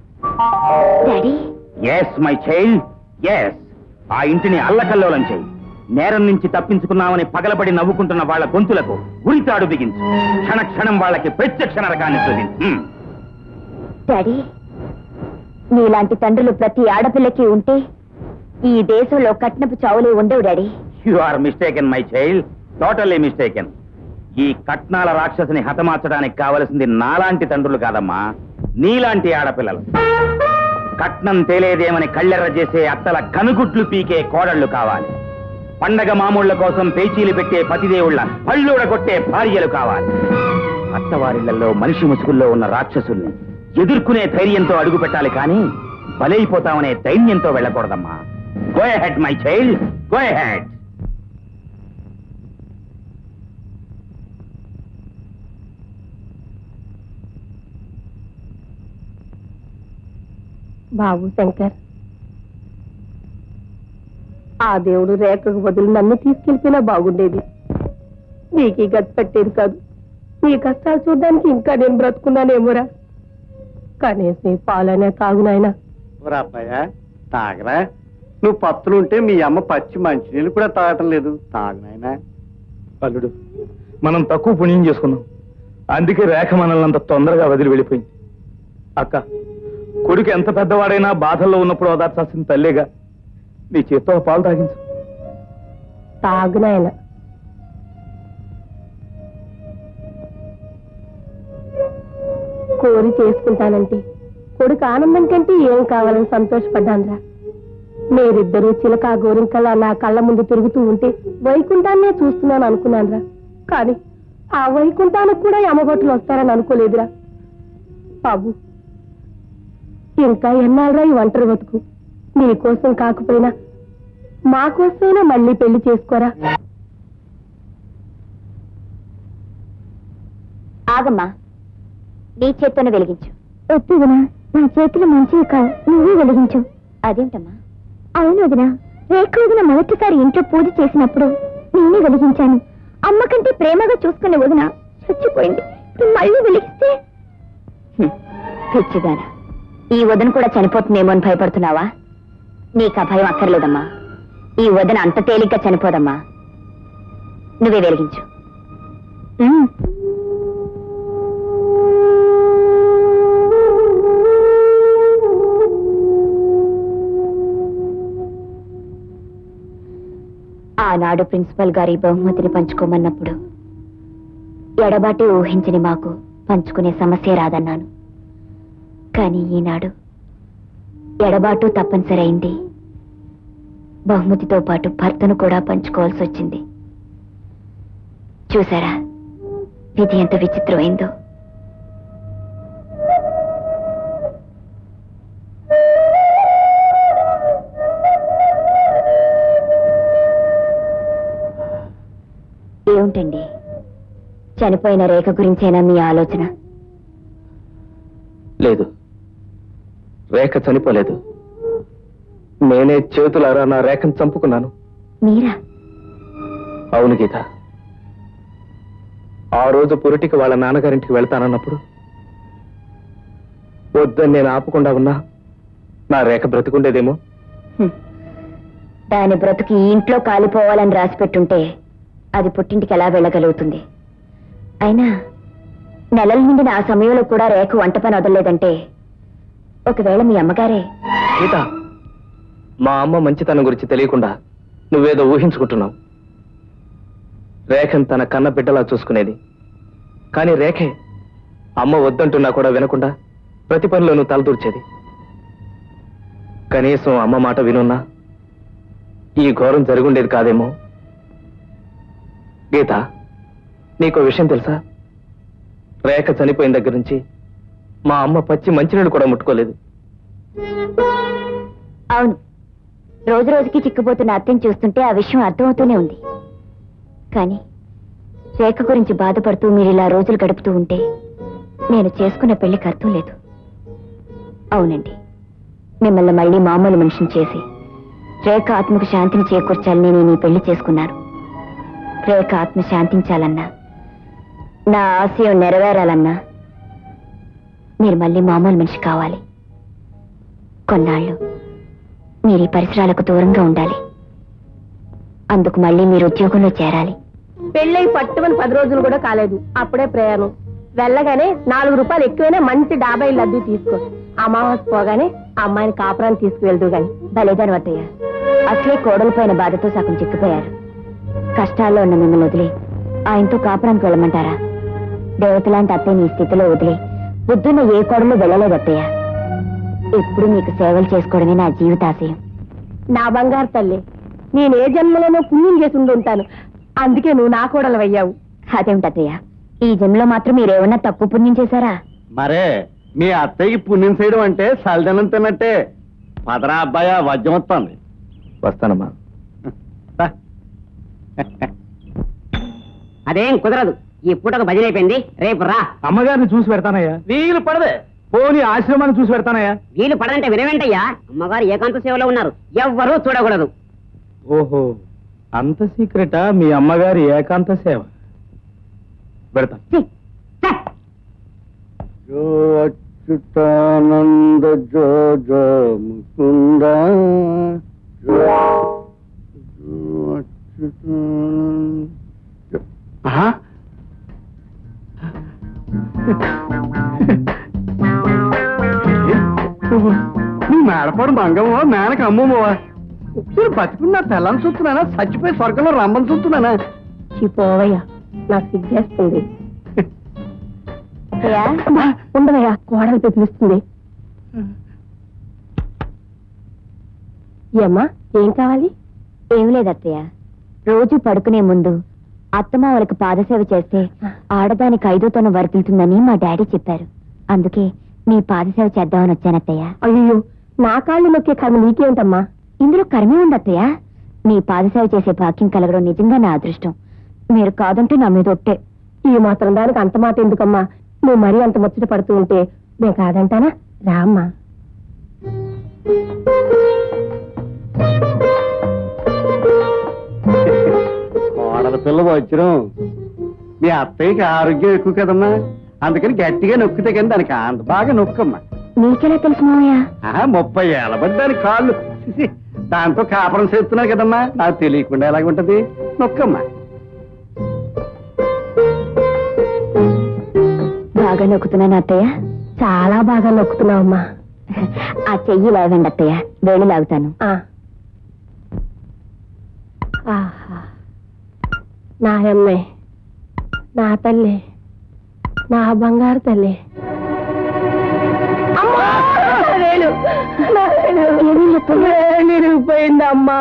Yes my child, yes. ఆ ఇంటిని అల్లకల్లోలం చేయి. నేరం నుంచి తప్పించుకున్నామని పగలబడి నవ్వుకుంటున్న వాళ్ళ గొంతులకు ఉరితాడు బిగించు. క్షణ క్షణం వాళ్ళకి ప్రత్యక్ష నరకాన్ని చూపించు. డాడీ, నీలాంటి తండ్రులు ప్రతి ఆడపిల్లకి ఉంటే ఈ దేశంలో కట్నపు చావులే ఉండవు daddy. You are mistaken my child, totally mistaken. ఈ కట్నాల రాక్షసుని హతమార్చడానికి కావలసింది నాలాంటి తండ్రులు కాదమ్మా, నీలాంటి ఆడపిల్లలు. కట్నం తేలేదేమని కళ్ళెర్ర చేసే అత్తల కనుగుట్లు పీకే కోడళ్లు కావాలి. పండగ మామూళ్ల కోసం పేచీలు పెట్టే పతిదేవుళ్ల పళ్ళూడగొట్టే భార్యలు కావాలి. అత్తవారిళ్లలో మనిషి ముసుగుల్లో ఉన్న రాక్షసుల్ని ఎదుర్కొనే ధైర్యంతో అడుగు పెట్టాలి కానీ బలైపోతామనే ధైర్యంతో వెళ్ళకూడదమ్మా. Go ahead my child, go ahead. Babu Shankar, ఆ దేవుడు రేఖకు బదులు నన్ను తీసుకెళ్తేనే బాగుండేది. నీకు ఈ గతి పట్టేది కాదు. నీ కష్టాలు చూడడానికి ఇంకా నేను బ్రతుకున్నానేమోరా. కనీసం ఈ పాలనే తాగునాయనా. అబ్బాయ తాగరా, నువ్వు పత్తులుంటే మీ అమ్మ పచ్చి మంచినీళ్ళు కూడా తాగటం లేదు. తాగునాయనా. అల్లుడు, మనం తక్కువ పుణ్యం చేసుకున్నాం, అందుకే రేఖ మనల్ని అంత తొందరగా వదిలి వెళ్ళిపోయింది. అక్క, కొడుకు ఎంత పెద్దవాడైనా బాధల్లో ఉన్నప్పుడు ఓదార్చాల్సిన తల్లేగా, నీ చేత్తో పాలు తాగించు. తాగునాయనా. కోరి చేసుకుంటానంటే కొడుకు ఆనందం కంటే ఏం కావాలని సంతోషపడ్డానురా. మీరిద్దరూ చిలకా గోరింకలా నా కళ్ళ ముందు తిరుగుతూ ఉంటే వైకుంఠాన్నే చూస్తున్నాను అనుకున్నానురా. కానీ ఆ వైకుంఠానికి కూడా యమభటులు వస్తారని అనుకోలేదురా. బాబు, ఇంకా ఎన్నాళ్ళరా ఈ ఒంటరి బతుకు? నీకోసం కాకపోయినా మా కోసమైనా మళ్ళీ పెళ్లి చేసుకోరా. ఆగమ్మా, నీ చేత్తోనే వెలిగించు. వద్దు వదినా, నా చేతులు మంచివి కావు, నువ్వే వెలిగించు. అదేంటమ్మా? అవును వదినా, రేఖ వదిన మొదటిసారి ఇంట్లో పూజ చేసినప్పుడు నేనే వెలిగించాను. అమ్మ కంటే ప్రేమగా చూసుకునే వదిన చచ్చిపోయింది, మళ్ళీ వెలిగిస్తే? పిచ్చిదానా, ఈ వదిన కూడా చనిపోతుందేమో అని భయపడుతున్నావా? నీకు ఆ భయం అక్కర్లేదమ్మా. ఈ వదిన అంత తేలిగ్గా చనిపోదమ్మా. నువ్వే వెలిగించు. ఆనాడు ప్రిన్సిపల్ గారి బహుమతిని పంచుకోమన్నప్పుడు ఎడబాటి ఊహించని మాకు పంచుకునే సమస్య రాదన్నాను. కానీ ఈనాడు ఎడబాటు తప్పనిసరి అయింది. బహుమతితో పాటు భర్తను కూడా పంచుకోవాల్సి వచ్చింది. చూసారా విధి ఎంత విచిత్రమైందో. ఏమిటండి, చనిపోయిన రేఖ గురించేనా మీ ఆలోచన? లేదు, రేఖ చనిపోలేదు. నేనే చేతులారా నా రేఖను చంపుకున్నాను. మీరా? అవును గీత. ఆ రోజు పురిటికి వాళ్ళ నాన్నగారింటికి వెళ్తానన్నప్పుడు వద్దని నేను ఆపకుండా ఉన్నా నా రేఖ బ్రతుకుండేదేమో. దాని బ్రతుకి ఈ ఇంట్లో కాలిపోవాలని రాసిపెట్టుంటే అది పుట్టింటికి ఎలా వెళ్ళగలుగుతుంది? అయినా నెలల నిండిన ఆ సమయంలో కూడా రేఖ వంట పని వదలలేదంటే ఒకవేళ మీ అమ్మగారే. గీత, మా అమ్మ మంచితనం గురించి తెలియకుండా నువ్వేదో ఊహించుకుంటున్నావు. రేఖను తన కన్న బిడ్డలా చూసుకునేది. కానీ రేఖే అమ్మ వద్దంటున్నా కూడా వినకుండా ప్రతి పనిలోనూ తలదూర్చేది. కనీసం అమ్మ మాట వినున్నా ఈ ఘోరం జరుగుండేది కాదేమో. గీత, నీకో విషయం తెలుసా? రేఖ చనిపోయిన దగ్గర నుంచి మా అమ్మ పచ్చి మంచినీళ్ళు కూడా ముట్టుకోలేదు. అవును, రోజు రోజుకి చిక్కుపోతున్న అత్తని చూస్తుంటే ఆ విషయం అర్థమవుతూనే ఉంది. కానీ రేఖ గురించి బాధపడుతూ మీరు ఇలా రోజులు గడుపుతూ ఉంటే నేను చేసుకున్న పెళ్లికి అర్థం లేదు. అవునండి, మిమ్మల్ని మళ్ళీ మామూలు మనిషిని చేసి రేఖ ఆత్మకు శాంతిని చేకూర్చాలని నేను ఈ పెళ్లి చేసుకున్నాను. రేఖ ఆత్మ శాంతించాలన్నా, నా ఆశయం నెరవేరాలన్నా మీరు మళ్ళీ మామూలు మనిషి కావాలి. కొన్నాళ్ళు మీరు ఈ పరిసరాలకు దూరంగా ఉండాలి. అందుకు మళ్ళీ మీరు ఉద్యోగంలో చేరాలి. పెళ్ళై పట్టుమని పది రోజులు కూడా కాలేదు, అప్పుడే ప్రయాణం. వెళ్ళగానే నాలుగు రూపాయలు ఎక్కువైనా మంచి డాబా ఇల్లు అద్దె తీసుకో. అమావాస్య పోగానే అమ్మాయిని కాపురాన్ని తీసుకువెళ్దు గాని. బలేదాని వద్దయ్య, అసలే కోడలిపోయిన బాధతో సగం చిక్కిపోయారు. కష్టాల్లో ఉన్న మిమ్మల్ని వదిలి ఆయనతో కాపురానికి వెళ్ళమంటారా? దేవతలాంటి అత్తయ్య ఈ స్థితిలో వదిలి బుద్ధున్న ఏ కోడలు వెళ్ళలేదు అత్తయ్య. ఎప్పుడు మీకు సేవలు చేసుకోవడమే నా జీవితాశయం. నా బంగారు తల్లి, నేనే జన్మలోనో పుణ్యం చేసి ఉండి ఉంటాను, అందుకే నువ్వు నా కోడలవయ్యావు. అదేమిటి అత్తయ్య, ఈ జన్మలో మాత్రం మీరేమన్నా తక్కువ పుణ్యం చేశారా? మరే మీ అత్తయ్యకి పుణ్యం చేయడం అంటే సల్దనం తిన్నట్టే. పదరా అబ్బాయ, వజ్యం వస్తుంది. వస్తానమ్మా. అదేం కుదరదు, ఈ పూటకు భజన అయిపోయింది, రేపు రా. అమ్మగారిని చూసి పెడతానయ్యా. వీలు పడదే. పోనీ ఆశ్రమాన్ని చూసి పెడతానయ్యా. వీలు పడదంటే వినవేంటయ్యా, అమ్మగారు ఏకాంత సేవలో ఉన్నారు, ఎవ్వరూ చూడకూడదు. ఓహో, అంత సీక్రెటా మీ అమ్మగారి ఏకాంత సేవ? పెడతా జో అచ్యుతానంద జో జో ముకుంద జో అచ్యుతానంద. ఆహా. నీ మేడపాడు మంగమ్మవా మేనక అమ్మమ్మవా మీరు బతుకున్నా తెల్లని చూస్తున్నానా చచ్చిపోయి స్వర్గంలో రమ్మని చూస్తున్నానా పోవయ్యా నాకు సిగ్గేస్తుంది ఉండవయ్యా కోడలు పిలుస్తుంది ఏమ్మా ఏం కావాలి ఏం లేదత్తయ్య రోజు పడుకునే ముందు అత్తమావలకు పాదసేవ చేస్తే ఆడదానికి ఐదోతనం వరకుతుందని మా డాడీ చెప్పారు. అందుకే నీ పాదసేవ చేద్దామని వచ్చానత్తయ్య. అయ్యో నా కాళ్ళు నొక్కే కర్మ నీకేంటమ్మా? ఇందులో కర్మే ఉందత్తయ్య. నీ పాదసేవ చేసే భాగ్యం కలగడం నిజంగా నా అదృష్టం. మీరు కాదంటే నా మీద ఒట్టే. ఈ మాత్రం దానికి అంత మాట ఎందుకమ్మా? నువ్వు మరీ అంత ముచ్చట పడుతూ ఉంటే నేను కాదంటానా? రామ్మా. కోడల పిల్ల వచ్చిరం మీ అత్తయ్యకి ఆరోగ్యం ఎక్కువ కదమ్మా, అందుకని గట్టిగా నొక్కితే కానీ దానికి అంత బాగా నొక్కమ్మా. నీకెలా తెలుసు మావయ్య? ముప్పై ఏళ్ళ బట్టి దాని కాళ్ళు దాంతో కాపురం చేస్తున్నారు కదమ్మా, నాకు తెలియకుండా ఎలాగుంటది. నొక్కమ్మా. బాగా నొక్కుతున్నాను అత్తయ్య. చాలా బాగా నొక్కుతున్నావమ్మా. ఆ చెయ్యి లాగండి అత్తయ్య, వేళ్ళు లాగుతాను. నా అమ్మే, నా తల్లి, నా బంగారు తల్లి. పోయిందమ్మా.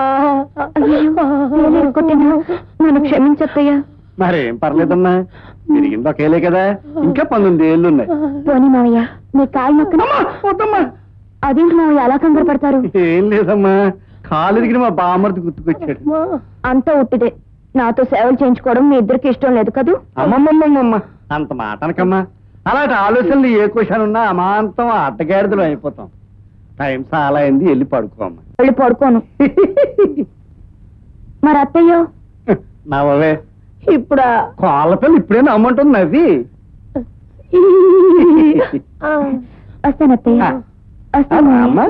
నన్ను క్షమించత్తయ్యా. మరేం పర్లేదమ్మా, తిరిగింది ఒకేలే కదా, ఇంకా పంతొమ్మిది ఏళ్ళు ఉన్నాయి. పోనీ మావయ్య మీ కాలు నొక్కమ్మా. అదేంటి మావయ్య అలా కంగారు పడతారు? ఏం లేదమ్మా, కాలు ఎదిగిన మా బామ్మర్ది గుర్తుకొచ్చాడు. అంతా ఉట్టిదే. నాతో సేవలు చేయించుకోవడం మీ ఇద్దరికి ఇష్టం లేదు కదూ? అమ్మమ్మమ్మమ్మ అంత మాట అనకమ్మా. అలాంటి ఆలోచనలు ఏ క్వశ్చన్ ఉన్నా అమాంతం అడ్డగాడిదలు అయిపోతాం. టైం చాలా అయింది, వెళ్ళి పడుకోమ్మా. వెళ్ళి పడుకోను. మరి అత్తయ్యో? నవ్వవే. ఇప్పుడు కోళ్ళ పిల్ల ఇప్పుడే నమ్మంటుంది నవ్వి. వస్తాను అత్తయ్య. అమ్మా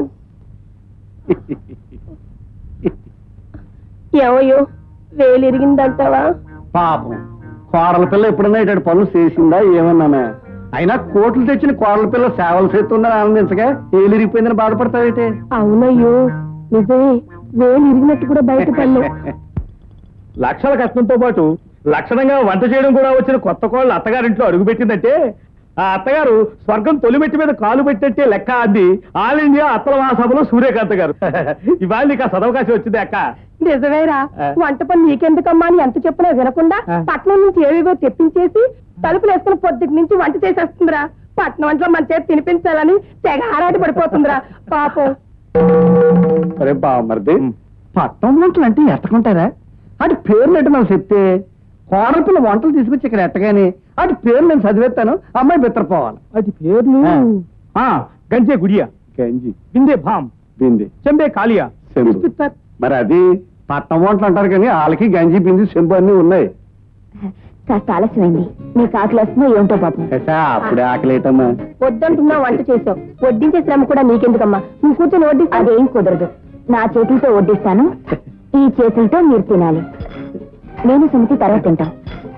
ఏమయ్యో వేలు ఇరిగిందంటావా? పాపం కోడల పిల్ల ఎప్పుడన్నా ఇటు పనులు చేసిందా ఏమన్నానా? అయినా కోట్లు తెచ్చిన కోడల పిల్ల సేవలు చేస్తుందని ఆనందించగా ఏలు ఇరిగిపోయిందని బాధపడతావేటే? అవునయ్యో నిజమే, వేలు ఇరిగినట్టు కూడా బయటపడలే. లక్షల కష్టంతో పాటు లక్షణంగా వంట చేయడం కూడా వచ్చిన కొత్త కోళ్ళు అత్తగారింట్లో అడుగుపెట్టిందంటే ఆ అత్తగారు స్వర్గం తొలిమెట్టి మీద కాలు పెట్టినట్టే లెక్క అంది ఆల్ ఇండియా అత్తల మహాసభలో సూర్యకాంత్ గారు. ఇవాళ నీకు ఆ సదవకాశం వచ్చింది అక్క. నిజమేరా, వంట పని నీకెందుకమ్మా అని ఎంత చెప్పినా వినకుండా పట్నం నుంచి ఏవేవో తెప్పించేసి తలుపులు వేసుకుని పొద్దుటి నుంచి వంట చేసేస్తుందిరా. పట్నం వంటలో మన చేతి తినిపించాలని తెగ ఆరాటి పడిపోతుందిరా పాపం. అరే బామ్మర్ది, పట్నం వంటలు అంటే ఎట్టకుంటారా? అటు పేర్లు ఎట్టు నాకు చెప్తే కోడల పిల్ల వంటలు తీసుకొచ్చి ఇక్కడ ఎట్టగాని అటు పేర్లు నేను చదివేస్తాను, అమ్మాయి బిత్తరపోవాలి. అది పేర్లు గంజే గుడియా, గంజి, బిందే భామ్, బింది, చెంబే కాలియా. మరి అది పట్నం వంటలు అంటారు కానీ వాళ్ళకి గంజి బింది చెంబు అన్ని ఉన్నాయి. కాస్త ఆలస్యమైంది. నీకు ఆకలి వస్తుందో ఏమిటో పాపం. అప్పుడే ఆకలేటమ్మా. వద్దంటున్నా వంట చేసావు, వడ్డించే శ్రమ కూడా నీకెందుకమ్మా? నువ్వు కూర్చొని వడ్డీ. అదేం కుదరదు. నా చేతులతో వడ్డిస్తాను, ఈ చేతులతో మీరు తినాలి. నేను సుమతి తర్వాత తింటాం.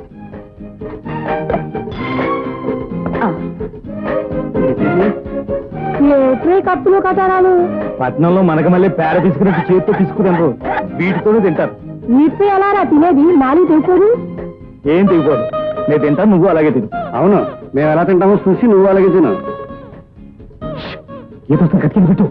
ఏట్రే కప్పులు కటారాలు? పట్నంలో మనకు మళ్ళీ పేడ తీసుకున్నట్టు చేతితో తీసుకున్నారు, వీటితోనే తింటారు. వీటితో ఎలా రా తినేది? నాలుగు తెలుసుకోదు. ఏం దిగిపోదు, నేను తింటాను, నువ్వు అలాగే తిను. అవును, మేము ఎలా తింటామో చూసి నువ్వు అలాగే తిను. ఏదో కట్టింది పెట్టు.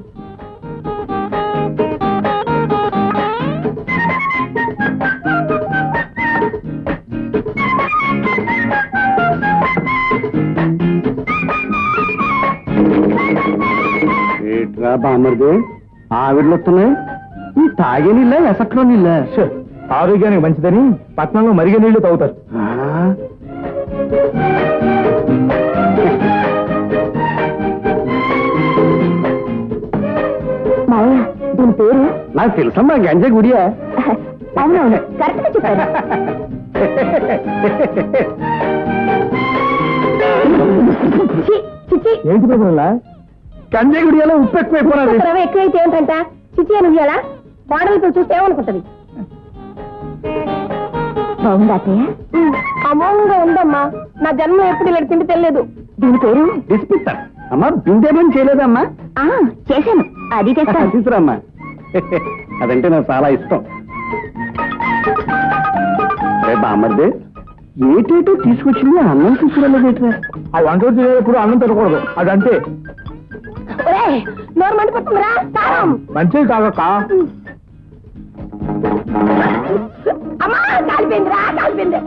ఏట్రా బామ్మర్ది, ఆవిడలు వస్తున్నాయి. ఈ తాగే నీళ్ళ ఎసట్లో నీళ్ళ? ఆరోగ్యానికి మంచిదని పట్నంలో మరిగే నీళ్లు తాగుతారు. మావయ్య, దీని పేరు? నాకు తెలుసమ్మా, గంజ గుడియా. అవునవును, కరెక్ట్గా చెప్పారు. చిచి ఏంటి పేపర్లా కంజాయి గుడియాలో ఉప్పు ఎక్కువైపోయినది రవ ఎక్కువైతే ఏంటంట చిచి అని ఉయ్యాలా మోడల్తో చూస్తే ఏమనుకుంటది బాగుందా అత్తయ్య? అమోఘంగా ఉందమ్మా నా జన్మ ఎప్పుడు ఇలా తిండి తెలియదు దీని పేరు డిస్పిస్తారు అమ్మా బిందేమని చేయలేదమ్మా ఆ చేశాను అది తెస్తాను తీసుకురామ్మా అదంటే నాకు చాలా ఇష్టం బామ్మర్దే ఏటేటో తీసుకొచ్చింది అన్నం తీసుకురాలేదేట్రా ఆ వంట చేసేటప్పుడు అన్నం తినకూడదు అదంతే నోరు మండిపోతుందిరా కారం మంచిది కాదక్క అమ్మా కాలిపోయిందిరా కాలిపోయింది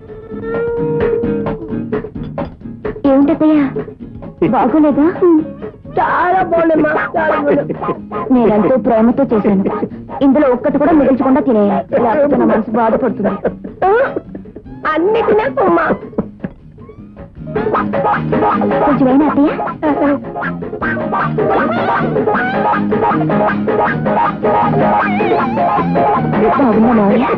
ఏమిటయ్యా బాగోలేదా? చాలా బాగుందమ్మా చాలా బాగుంది నేనంటూ ప్రేమతో చేశాను ఇందులో ఒక్కటి కూడా మిగిల్చకుండా తినేయాలి లేకపోతే నా మనసు బాధపడుతుంది అన్ని తినేస్తామ్మా కొంచెం అయినా అత్తయ్య బాగుందా మావయ్య?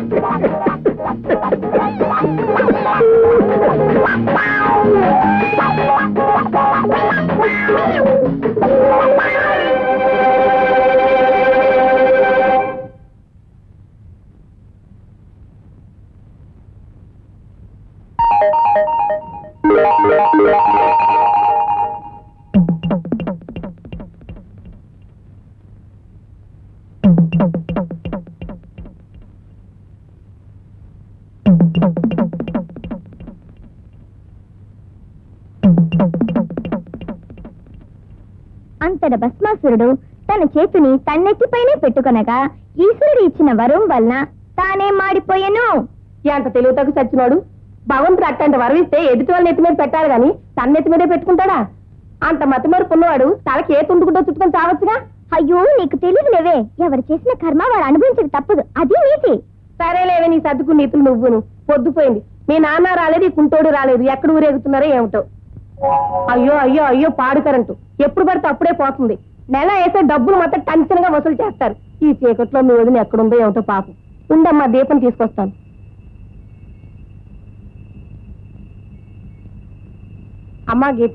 అంతట భస్మాసురుడు తన చేతిని తన్నెత్తిపైనే పెట్టుకొనగా ఈశ్వరుడు ఇచ్చిన వరం వలన తానే మాడిపోయెను. ఎంత తెలివితకు చచ్చినోడు భగవంతుడు అట్టంత వరం ఇస్తే ఎదుటి వాళ్ళ నెత్తి మీద పెట్టాలి గాని తన నెత్తి మీదే పెట్టుకుంటాడా? అంత మతిమరుపు ఉన్నవాడు తలకి ఏ తుండుకుంటూ చుట్టుకొని చావచ్చుగా. అయ్యో నీకు తెలియదులేవే, ఎవరు చేసిన కర్మ వాడు అనుభవించక తప్పదు, అది నీతి. సరేలేవే నీ సర్దుకు నీతులు నువ్వును. పొద్దుపోయింది, మీ నాన్న రాలేదు, ఈ కుంటోడు రాలేదు, ఎక్కడ ఊరేగుతున్నారో ఏమిటో. అయ్యో అయ్యో అయ్యో పాడు కరెంటు ఎప్పుడు పడితే అప్పుడే పోతుంది. నెల వేసే డబ్బులు మొత్తం టంచనగా వసూలు చేస్తారు. ఈ చీకట్లో మీ వదిన ఎక్కడుందో ఏమిటో పాపం. ఉండమ్మా దీపం తీసుకొస్తాను. అమ్మా గీత,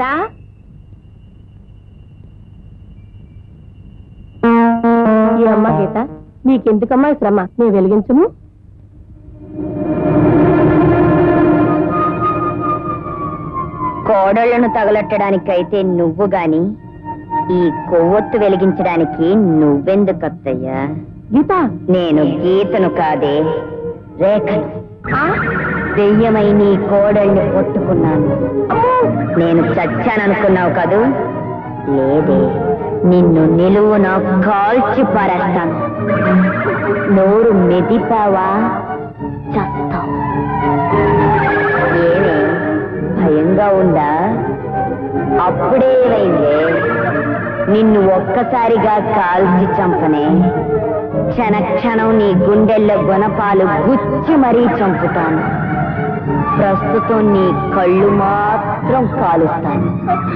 ఈ అమ్మా గీత, నీకెందుకమ్మా శ్రమ, నీ వెలిగించుము. కోడళ్లను తగలట్టడానికైతే నువ్వు గాని ఈ కొవ్వొత్తు వెలిగించడానికి నువ్వెందుకత్తయ్యా? గీత, నేను గీతను కాదే, రేఖను. దెయ్యమై నీ కోడల్ని కొట్టుకున్నాను. నేను చచ్చాననుకున్నావు కదూ? లేదే, నిన్ను నిలువున కాల్చి పారేస్తాను. నోరు మెదిపావా చస్తావు. ఏమే భయంగా ఉందా? అప్పుడే ఏమైందే, నిన్ను ఒక్కసారిగా కాల్చి చంపనే. క్షణ క్షణం నీ గుండెల్లో గుణపాలు గుచ్చి మరీ చంపుతాను. ప్రస్తుతం నీ కళ్ళు మాత్రం కాలుస్తాను.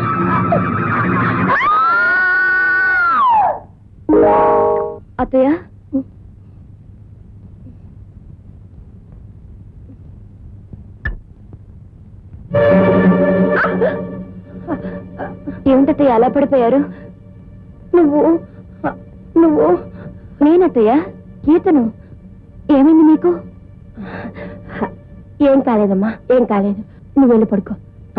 అత్తయ్య, ఏమిటత్తయ్య అలా పడిపోయారు? నువ్వు నువ్వు నేనత్తయ్య గీతను. ఏమైంది మీకు? ఏం కాలేదమ్మా, ఏం కాలేదు. నువ్వు వెళ్ళి పడుకో.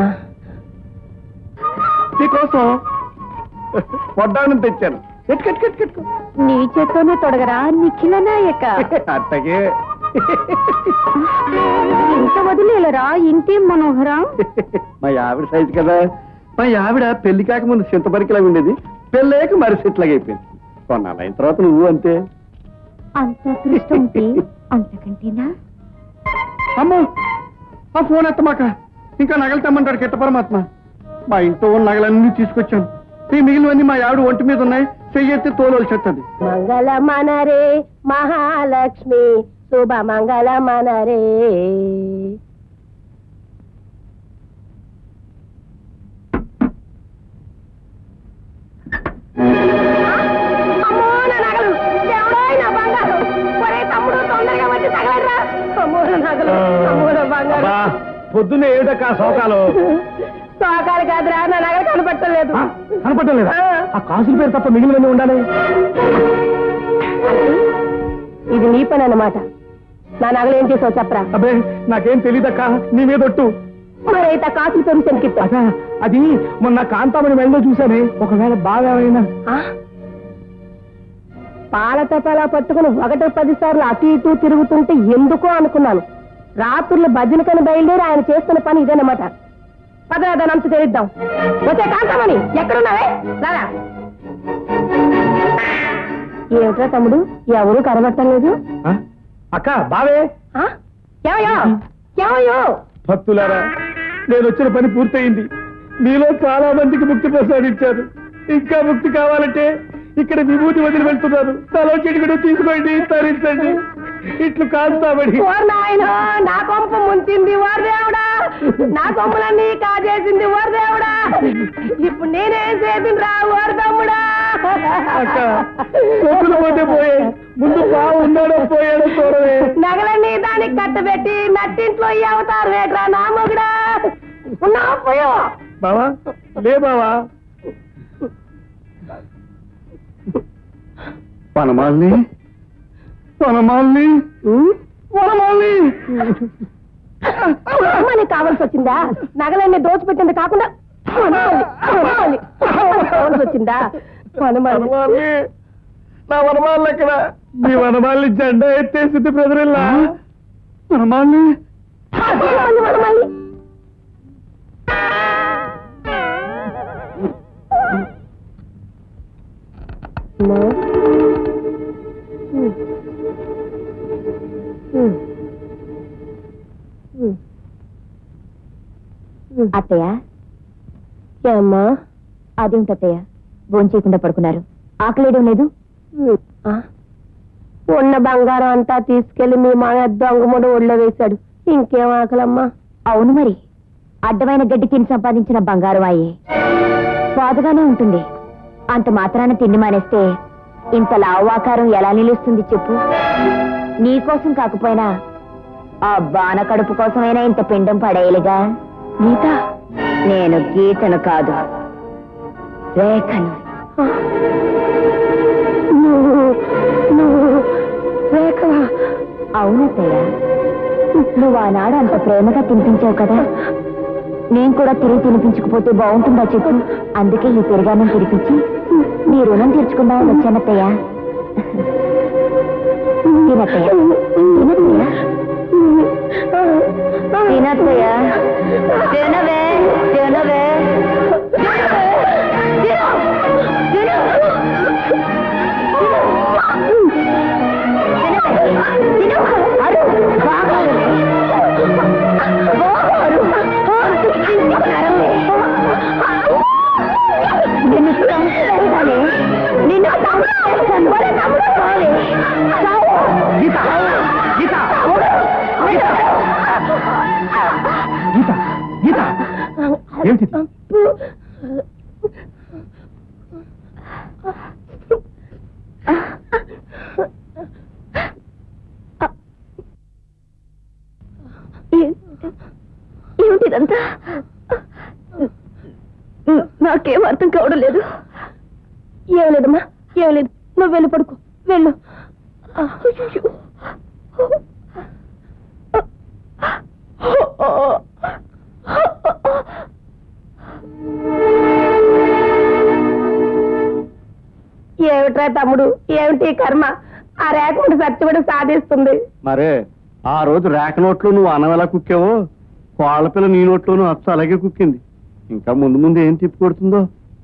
నీకోసం వడ్డానం తెచ్చాను. నీ చేత్తోనే తొడగరా నిఖిల నాయక. అట్టగే ఇంత వదిలేలరా ఇంటి మనోహరా. మా ఆవిడ సైజు కదా. మా ఆవిడ పెళ్లి కాకముందు చింతపరికిలాగా ఉండేది, పెళ్ళాక మరి సెట్లాగా అయిపోయింది. కొన్నాళ్ళు అయిన తర్వాత నువ్వు అంతే. అంత అదృష్టం అంతకంటేనా? అమ్మో, ఆ ఫోన్ ఎత్తమాక. ఇంకా నగలు తెమ్మంటాడు కిట్ట పరమాత్మ. మా ఇంట్లో ఉన్న నగలన్నీ తీసుకొచ్చాను. ఈ మిగిలినవన్నీ మా ఆవిడ ఒంటి మీద ఉన్నాయి. చెయ్యెత్తి తోలు చెత్తది. మంగళ మనరే మహాలక్ష్మి, శుభ మంగళ మనరే. పొద్దున్నే ఏమిటక్క శోకాలు? తోకాలు కాదురా నా నగలు కనపట్టలేదు. కనపట్టలేదా? ఆ కాసుల పేరు తప్ప మిగిలినవన్నీ ఉండాలి. ఇది నీ పని అన్నమాట. నా నగలు ఏం చేసావు చెప్పరా? అబ్బే నాకేం తెలియదక్క, నీ మీద ఒట్టు. మరైతే ఆ కాసుల పేరు శంకిత్తా. అదా అది మొన్న కాంతామణి మెళ్ళలో చూసానే, ఒకవేళ బాగా ఏమైనా. పాల తపాలా పట్టుకుని ఒకటి పది సార్లు అటు ఇటు తిరుగుతుంటే ఎందుకో అనుకున్నాను. రాత్రులు భజనకని బయలుదేరి ఆయన చేస్తున్న పని ఇదేనమాట. పదరా దాని అంత తెలిద్దాం. వచ్చే కాంతామణి ఎక్కడున్నావే? రారా. ఏమిట్రా తమ్ముడు, ఎవరు కనబట్టలేదు? అక్క బావే. ఏమయ్యో ఏమయ్యో భక్తులారా, నేను వచ్చిన పని పూర్తయింది. మీలో చాలా మందికి ముక్తి ప్రసాదించారు. ఇంకా ముక్తి కావాలంటే ఇక్కడ విభూతి వదిలి వెళ్తున్నారు. తలో చిటికడు తీసుకోండి, తరించండి. ఇట్లు కాస్తామని. నా కొంప ముంచింది వారు దేవుడా, నా కొంపలన్నీ కాజేసింది వారు దేవుడా. ఇప్పుడు నేనేం చేసిండ్రా వారు తమ్ముడా. అక్క కొట్టులు పోతే పోయాయి, ముందు బావ ఉన్నాడో పోయాడో చూడవే. నగలన్నీ దానికి కట్టబెట్టి నట్టింట్లో అవుతారు వేట్రా నా మొగుడా. ఉన్నావా పోయో బావా? లే బావా. వనమాలిని వనమాలిని వనమాలిని మనకి కావాల్సి వచ్చిందా? నగలన్నీ దోచిపెట్టింది కాకుండా కావాల్సి వచ్చిందా? వనమాలి నా వనమాలి ఎక్కడ? మీ వనమాలిని జెండా ఎత్తేసింది బ్రదరిల్లా. వనమాలి వనమాలి అత్తయ్య. ఏమ్మా? అదేమిటత్తయ్య భోంచేయకుండా పడుకున్నారు? ఆకలేయడం లేదు? ఉన్న బంగారం అంతా తీసుకెళ్లి మీ మాయ దొంగముడు ఒళ్ళో వేశాడు. ఇంకేం ఆకలమ్మా? అవును మరి, అడ్డమైన గడ్డి తిని సంపాదించిన బంగారం అయ్యే బాధగానే ఉంటుంది. అంత మాత్రాన తిండి మానేస్తే ఇంత లావాకారం ఎలా నిలుస్తుంది చెప్పు? నీకోసం కాకపోయినా ఆ బాణ కడుపు కోసమైనా ఇంత పిండం పడేయలుగా. గీత, నేను గీతను కాదు, రేఖను. రేఖవా? అవునత్తయ్య, నువ్వు ఆనాడు అంత ప్రేమగా తినిపించావు కదా, నేను కూడా తిరిగి తినిపించకపోతే బాగుంటుందా చెప్పు? అందుకే ఈ పెరుగానం తినిపించి నీ రుణం తీర్చుకుందామని వచ్చానత్తయ్య. తినత్తయ్య, తినత్తయ్య, తినత్తయ్య, తినవే, తినవే. నిన్ను చంపుతానే, నిన్ను చంపుతాను. గీత గీత గీత గీత ఏమిటి? ఏమిటిదంతా? నాకేం అర్థం కావడం లేదు. ఏం లేదమ్మా, ఏం లేదు. నువ్వు వెళ్ళి పడుకో, వెళ్ళు. ఏమిట్రా తమ్ముడు, ఏమిటి కర్మ? ఆ రేఖముడు సత్యముడు సాధిస్తుంది. మరే ఆ రోజు రేఖ నోట్లో నువ్వు అన్నం ఎలా కుక్కావో, కోళ్ళ పిల్ల నీ నోట్లోనూ అచ్చ అలాగే కుక్కింది. ఇంకా ముందు ముందు ఏం తిప్పి కొడుతుందో.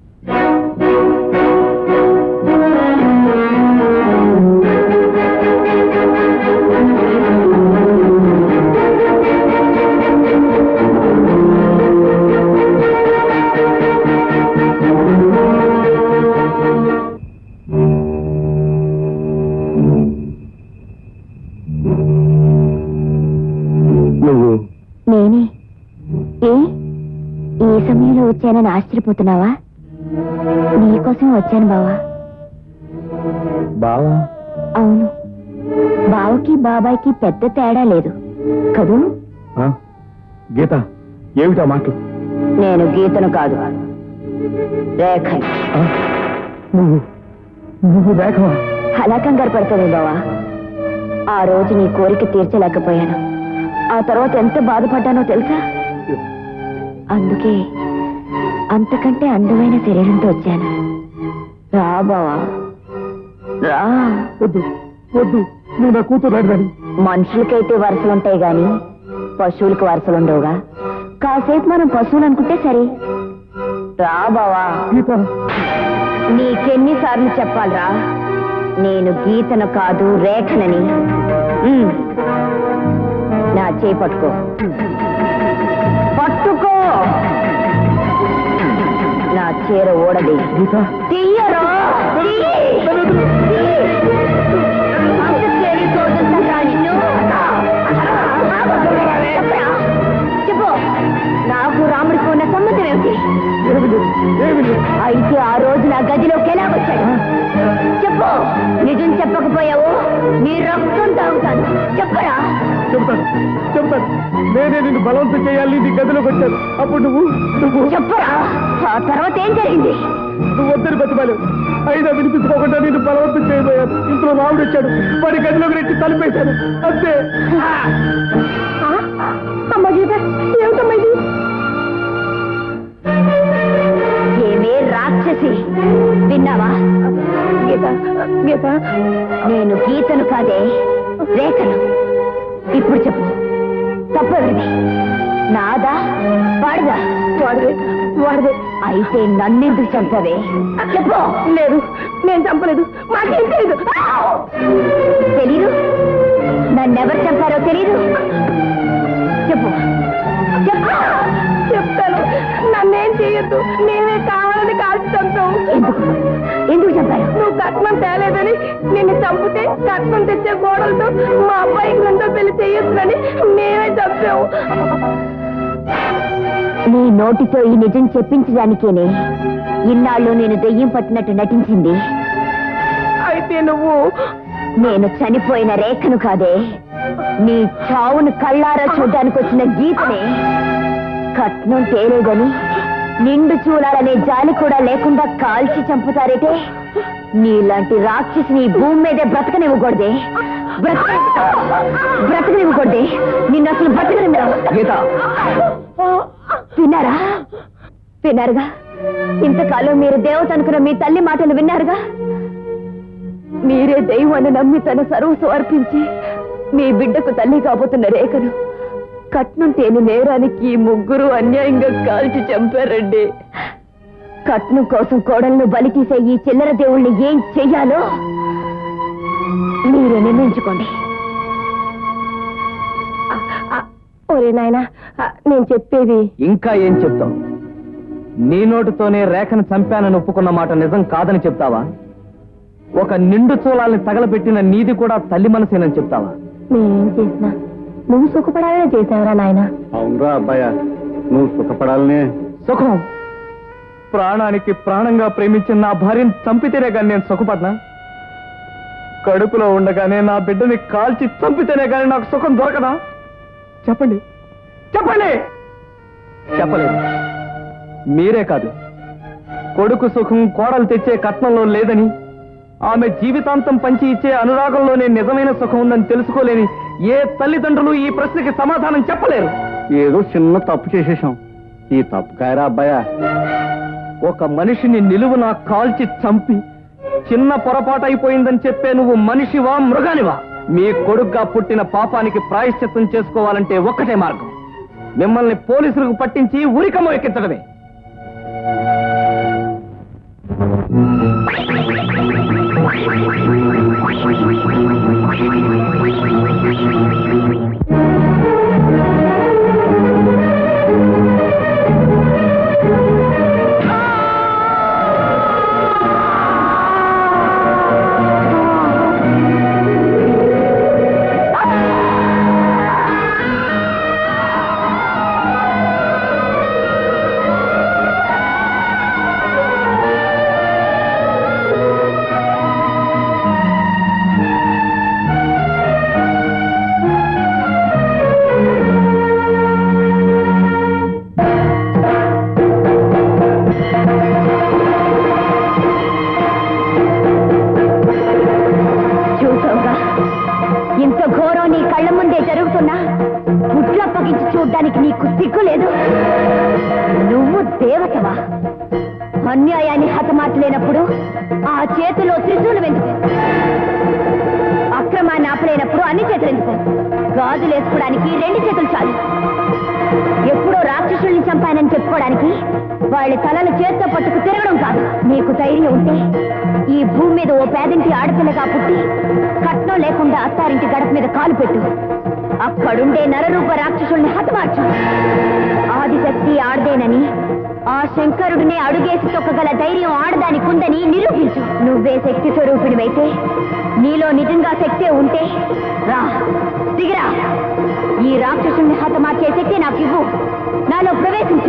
నేనే. ఏ ఈ సమయంలో వచ్చానని ఆశ్చర్యపోతున్నావా? నీకోసం వచ్చాను బావా. బావా? అవును, బావకి బాబాయ్కి పెద్ద తేడా లేదు కదూ? గీత, ఏమిటా మాటలు? నేను గీతను కాదు, రేఖ. నువ్వు నువ్వు రేఖవా? అలా కంగారు పడతావే బావా. ఆ రోజు నీ కోరిక తీర్చలేకపోయాను. ఆ తర్వాత ఎంత బాధపడ్డానో తెలుసా? అందుకే అంతకంటే అందమైన శరీరంతో వచ్చాను. రా బావా, రా. వద్దు వద్దు, నువ్వు నా కూతురు రాని. మనుషులకైతే వరుసలుంటాయి గాని పశువులకు వరుసలుండవుగా. కాసేపు మనం పశువులు అనుకుంటే సరే. రా బావా. గీత, నీకెన్నిసార్లు చెప్పాలరా నేను గీతను కాదు రేఖనని? ఉమ్. నా చేయి పట్టుకో, పట్టుకో. నా చీర ఓడది. తీయరా, చెప్పు. నాకు రాముడికి ఉన్న సంబంధం ఏమిటి? అయితే ఆ రోజు నా గదిలోకి ఎలా వచ్చాడు చెప్పు. నిజం చెప్పకపోయావు నీ రక్తం తాగుతాను. చెప్పరా? చెప్తాను చెప్తాను నేనే నిన్ను బలవంతం చేయాలి, నీ గదిలోకి వచ్చాను. అప్పుడు నువ్వు నువ్వు చెప్పరా? ఆ తర్వాత ఏం జరిగింది? నువ్వు వద్దని బతిమాలు. అయినా వినిపించుకోకుండా నేను బలవంతం చేయబోయాను. ఇంట్లో రాముడు వచ్చాడు, వాడి గదిలోకి రెచ్చి తలిపేశాను. అంతే. అమ్మ గీత, ఏమిటమ్మా ఇది? ఏమే రాక్షసి, విన్నావా? గీత గీత, నేను గీతను కాదే రేఖను. ఇప్పుడు చెప్పు, తప్పెవరిది? నాదా వాడిదా? వాడిదే వాడిదే. అయితే నన్నెందుకు చంపవే చెప్పు. లేదు, నేను చంపలేదు. మాకేం తెలీదు. తెలీదు? నన్నెవరు చంపారో తెలీదు? చెప్పు చెప్పు. చెప్తాను, నన్నేం చేయొద్దు. నేనే కావాలని కాల్చి చంపావు. ఎందుకు ఎందుకు చంపారు? నువ్వు కట్నం తేలేదని నిన్ను చంపితే కట్నం తెచ్చే గోడలతో మా అబ్బాయికి రెండో పెళ్లి చేయొచ్చునని మేమే చంపాము. నీ నోటితో ఈ నిజం చెప్పించడానికేనే ఇన్నాళ్ళు నేను దెయ్యం పట్టినట్టు నటించింది. అయితే నువ్వు నేను చనిపోయిన రేఖను కాదే, నీ చావును కళ్ళారా చూడ్డానికి వచ్చిన గీతనే. కట్నం తేలేదని నిండు చూడాలనే జాలి కూడా లేకుండా కాల్చి చంపుతారేటే. నీలాంటి రాక్షసిని భూమి మీదే బ్రతకనివ్వకూడదే. బ్రతక బ్రతకనివ్వకూడదే. నిన్ను అసలు బ్రతకనివ్వరా? గీత, విన్నారా? విన్నారుగా? ఇంతకాలం మీరు దేవత అనుకున్న మీ తల్లి మాటలు విన్నారుగా? మీరే దైవాన్ని నమ్మి తన సర్వస్వం అర్పించి మీ బిడ్డకు తల్లి కాబోతున్న రేఖను కట్నం తేని నేరానికి ముగ్గురు అన్యాయంగా కాల్చి చంపారండి. కట్నం కోసం కోడలను బలి తీసే ఈ చిల్లర దేవుళ్ళని ఏం చెయ్యాలో మీరే నిర్ణయించుకోండి. ఒరే నాయనా, నేను చెప్పేది. ఇంకా ఏం చెప్తావు? నీ నోటితోనే రేఖను చంపానని ఒప్పుకున్న మాట నిజం కాదని చెప్తావా? ఒక నిండు చూలాల్ని తగలబెట్టిన నీది కూడా తల్లి మనసేనని చెప్తావా? నేనేం చేసినా నువ్వు సుఖపడాలనే చేశావురా నాయన. అవునరా అబ్బాయ, నువ్వు సుఖపడాలనే. సుఖం? ప్రాణానికి ప్రాణంగా ప్రేమించిన నా భార్యను చంపితేనే కానీ నేను సుఖపడ్నా? కడుపులో ఉండగానే నా బిడ్డని కాల్చి చంపితేనే కానీ నాకు సుఖం దొరకదా? చెప్పండి చెప్పండి. చెప్పలేదు. మీరే కాదు, కొడుకు సుఖం కోడలు తెచ్చే కట్నంలో లేదని, ఆమె జీవితాంతం పంచి ఇచ్చే అనురాగంలోనే నిజమైన సుఖం ఉందని తెలుసుకోలేని ఏ తల్లిదండ్రులు ఈ ప్రశ్నకి సమాధానం చెప్పలేరు. ఏదో చిన్న తప్పు చేసేసాం. ఈ తప్పు కాయరా అబ్బాయ. ఒక మనిషిని నిలువునా కాల్చి చంపి చిన్న పొరపాటు అయిపోయిందని చెప్పే నువ్వు మనిషివా మృగానివా? మీ కొడుగ్గా పుట్టిన పాపానికి ప్రాయశ్చిత్తం చేసుకోవాలంటే ఒక్కటే మార్గం, మిమ్మల్ని పోలీసులకు పట్టించి ఉరికమ్మ ఎక్కించడమే. మాట్లాడడానికి నీకు సిగ్గు లేదు. నువ్వు దేవతవా? అన్యాయాన్ని హతమార్చలేనప్పుడు ఆ చేతిలో త్రిశూలం ఎందుకు? అక్రమాన్ని ఆపలేనప్పుడు అన్ని చేతులు ఎందుకు? గాజులు వేసుకోవడానికి రెండు చేతులు చాలు. ఎప్పుడో రాక్షసుల్ని చంపానని చెప్పుకోవడానికి వాళ్ళ తలలు చేత్తో పట్టుకు తిరగడం కాదు. నీకు ధైర్యం ఉంటే ఈ భూమి మీద ఓ పేదింటి ఆడపిల్లగా పుట్టి కట్నం లేకుండా అత్తారింటి గడప మీద కాలు పెట్టు. అక్కడుండే నరరూప రాక్షసుల్ని హతమార్చు. ఆదిశక్తి ఆడదేనని ఆ శంకరుడినే అడుగేసి తొక్కగల ధైర్యం ఆడదానికి ఉందని నిరూపించు. నువ్వే శక్తి స్వరూపిణివైతే, నీలో నిజంగా శక్తే ఉంటే రా, దిగిరా. ఈ రాక్షసుల్ని హతమార్చే శక్తి నాకు ఇవ్వు. నాలో ప్రవేశించు.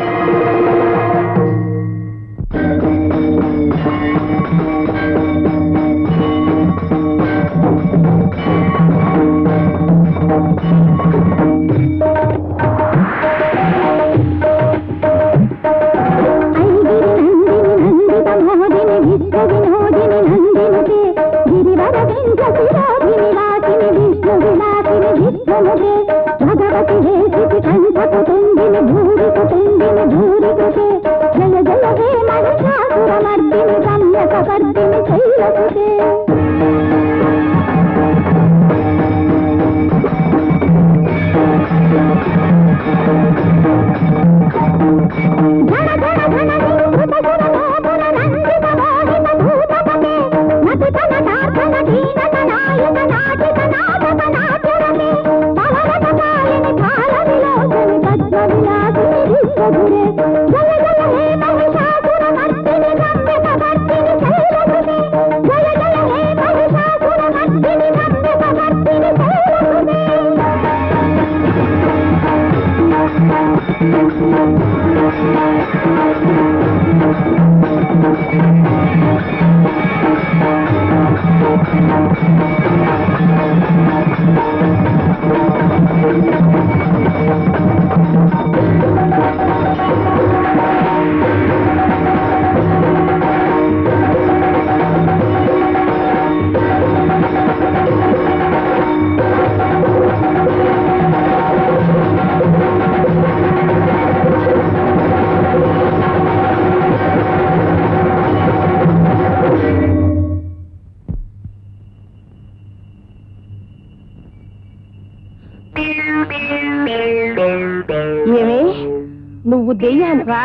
ఏమే, నువ్వు దెయ్యానివా?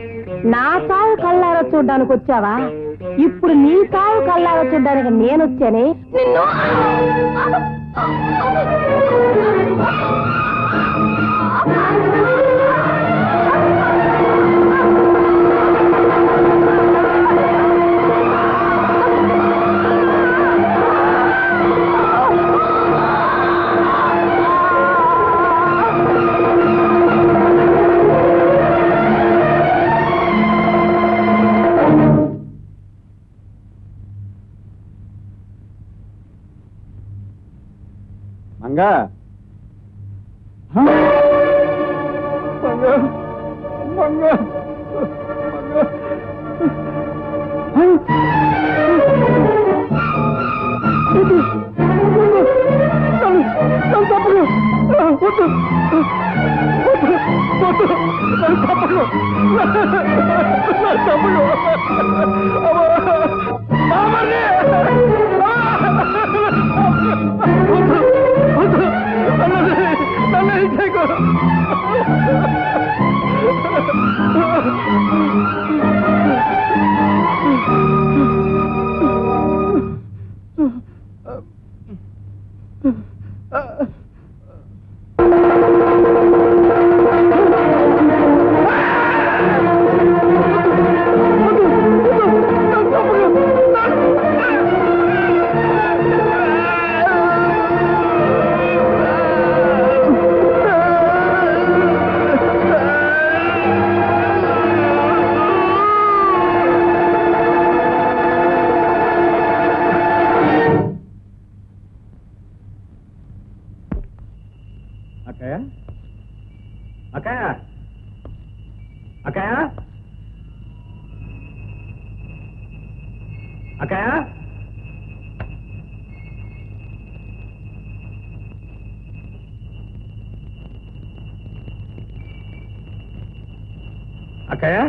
నా చావు కళ్ళారా చూడ్డానికి వచ్చావా? ఇప్పుడు నీ చావు కళ్ళారా చూడ్డానికి నేను వచ్చానే. నిన్ను మంగా మంగా మంగా అక్కయ్య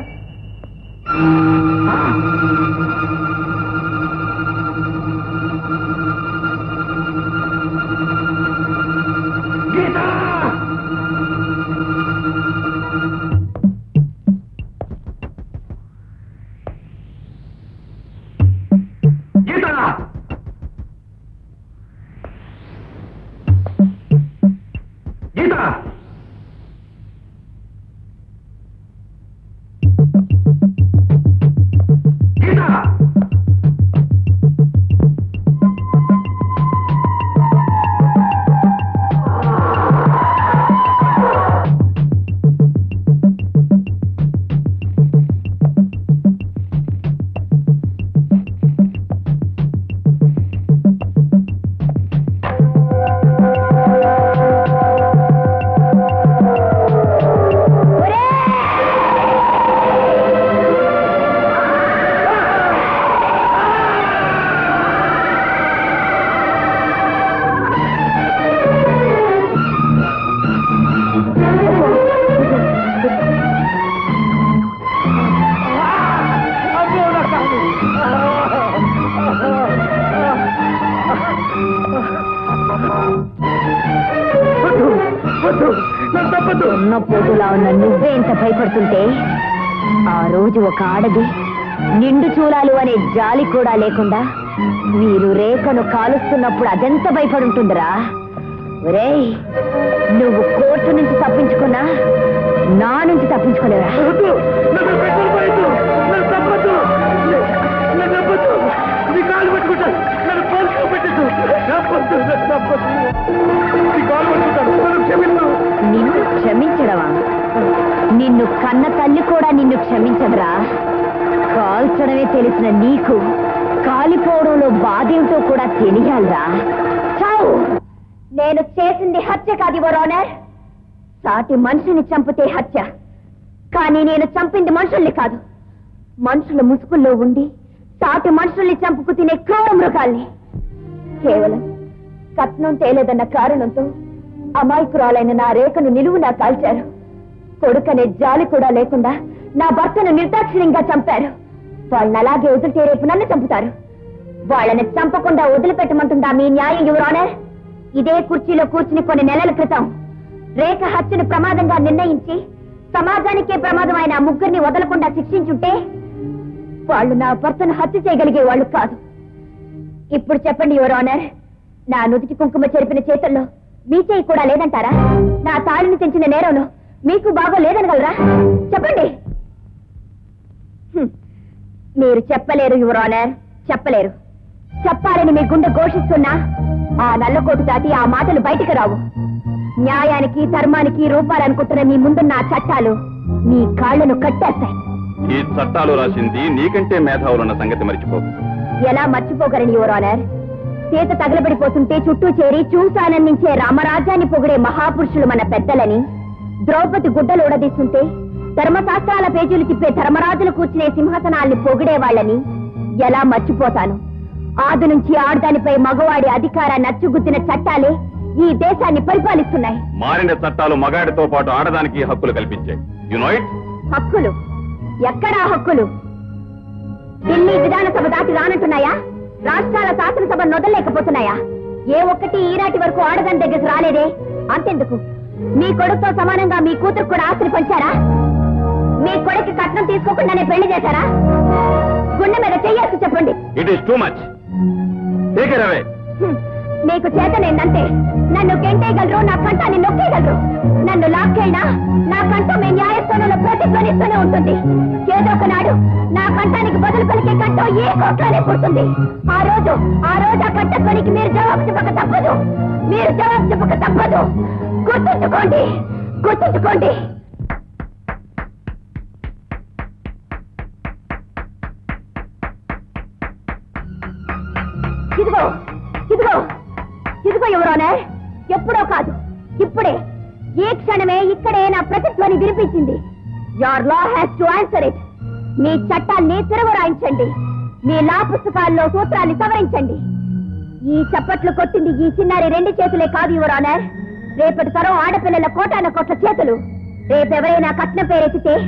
గీత ఉన్న పోటులా ఉన్న నువ్వే ఇంత భయపడుతుంటే ఆ రోజు ఒక ఆడది నిండు చూలాలు అనే జాలి కూడా లేకుండా మీరు రేఖను కాలుస్తున్నప్పుడు అదెంత భయపడుంటుందిరా. ఒరేయ్, నువ్వు కోర్టు నుంచి తప్పించుకున్నా నా నుంచి తప్పించుకోలేవరా. నిన్ను క్షమించడమా? నిన్ను కన్న తల్లి కూడా నిన్ను క్షమించదురా. కాల్చడమే తెలిసిన నీకు కాలిపోవడంలో బాధేమిటో కూడా తెలియాలిరా. చావు. నేను చేసింది హత్య కాదు యువర్ ఆనర్. సాటి మనిషిని చంపితే హత్య, కానీ నేను చంపింది మనుషుల్ని కాదు. మనుషుల ముసుగుల్లో ఉండి సాటి మనుషుల్ని చంపుకు తినే క్రూర మృగాల్ని. కేవలం కట్నం తేలేదన్న కారణంతో అమాయకురాలైన నా రేఖను నిలువునా కాల్చారు. కొడుకనే జాలి కూడా లేకుండా నా భర్తను నిర్దాక్షిణ్యంగా చంపారు. వాళ్ళని అలాగే వదిలితే రేపు నన్ను చంపుతారు. వాళ్ళని చంపకుండా వదిలిపెట్టమంటుందా మీ న్యాయం యువర్ ఆనర్? ఇదే కుర్చీలో కూర్చుని కొన్ని నెలల క్రితం రేఖ హత్యను ప్రమాదంగా నిర్ణయించి సమాజానికే ప్రమాదమైన ఆ ముగ్గురిని వదలకుండా శిక్షించుంటే వాళ్ళు నా భర్తను హత్య చేయగలిగే వాళ్ళు కాదు. ఇప్పుడు చెప్పండి యువర్ ఆనర్, నా నుదుటి కుంకుమ చెరిపిన చేతుల్లో మీ చేయి కూడా లేదంటారా? నా తాళిని తెంచిన నేరంలో మీకు బాగా లేదనగలరా? చెప్పండి. మీరు చెప్పలేరు యువర్ ఆనర్, చెప్పలేరు. చెప్పాలని మీ గుండె ఘోషిస్తున్నా ఆ నల్లకోటు దాటి ఆ మాటలు బయటికి రావు. న్యాయానికి ధర్మానికి రూపాలనుకుంటున్న మీ ముందున్న ఆ చట్టాలు మీ కాళ్లను కట్టేస్తాయి. ఈ చట్టాలు రాసింది నీకంటే మేధావులున్న సంగతి మర్చిపోకు. ఎలా మర్చిపోగలను యువర్ ఆనర్? సీత తగలబడిపోతుంటే చుట్టూ చేరి చూసానందించే రామరాజ్యాన్ని పొగిడే మహాపురుషులు మన పెద్దలని, ద్రౌపది గుడ్డలు ఊడదీస్తుంటే ధర్మశాస్త్రాల పేజీలు తిప్పే ధర్మరాజులు కూర్చునే సింహాసనాల్ని పొగిడే వాళ్ళని ఎలా మర్చిపోతాను? ఆది నుంచి ఆడదానిపై మగవాడి అధికారాన్ని అచ్చుగుద్దిన చట్టాలే ఈ దేశాన్ని పరిపాలిస్తున్నాయి. మారిన చట్టాలు మగాడితో పాటు ఆడదానికి హక్కులు కల్పించాయి. You know it? హక్కులు? ఎక్కడా హక్కులు? ఢిల్లీ విధానసభ దాటి రానంటున్నాయా? రాష్ట్రాల శాసనసభ నొదలేకపోతున్నాయా? ఏ ఒక్కటి ఈనాటి వరకు ఆడదాని దగ్గరకు రాలేదే. అంతెందుకు, మీ కొడుకుతో సమానంగా మీ కూతురు కూడా ఆస్తిని పంచారా? మీ కొడుకు కట్నం తీసుకోకుండానే పెళ్లి చేశారా? గుండె మీద చెయ్యేసి చెప్పండి. It is too much. Take it away. మీకు చేతనేందంటే నన్ను గెంటేయగలరు, నా కంఠాన్ని నొక్కేయగలరు. నన్ను లాక్కెళ్ళినా నా కంఠం మీ న్యాయస్థానంలో ప్రతిధ్వనిస్తూనే ఉంటుంది. ఏదో ఒకనాడు నా కంఠానికి బదులు పలికే కంఠం ఏ కోట్లోనే పుడుతుంది. ఆ రోజు ఆ రోజు ఆ కంఠధ్వనికి మీరు జవాబు చెప్పక తప్పదు. మీరు జవాబు చెప్పక తప్పదు. గుర్తుంచుకోండి, గుర్తుంచుకోండి. ఇదిగో ఇదిగో ఇదిగో ఎవరోనే, ఎప్పుడో కాదు ఇప్పుడే, ఈ క్షణమే ఇక్కడే నా ప్రతిధ్వని వినిపించింది. Your law has to answer it. మీ చట్టాన్ని తిరగరాయించండి. మీ లా పుస్తకాల్లో సూత్రాన్ని సవరించండి. ఈ చప్పట్లు కొట్టింది ఈ చిన్నారి రెండు చేతులే కాదు యువర్ ఆనర్, రేపటి తరం ఆడపిల్లల కోటాన కోట్ల చేతులు. రేపెవరైనా కట్నం పేరెత్తితే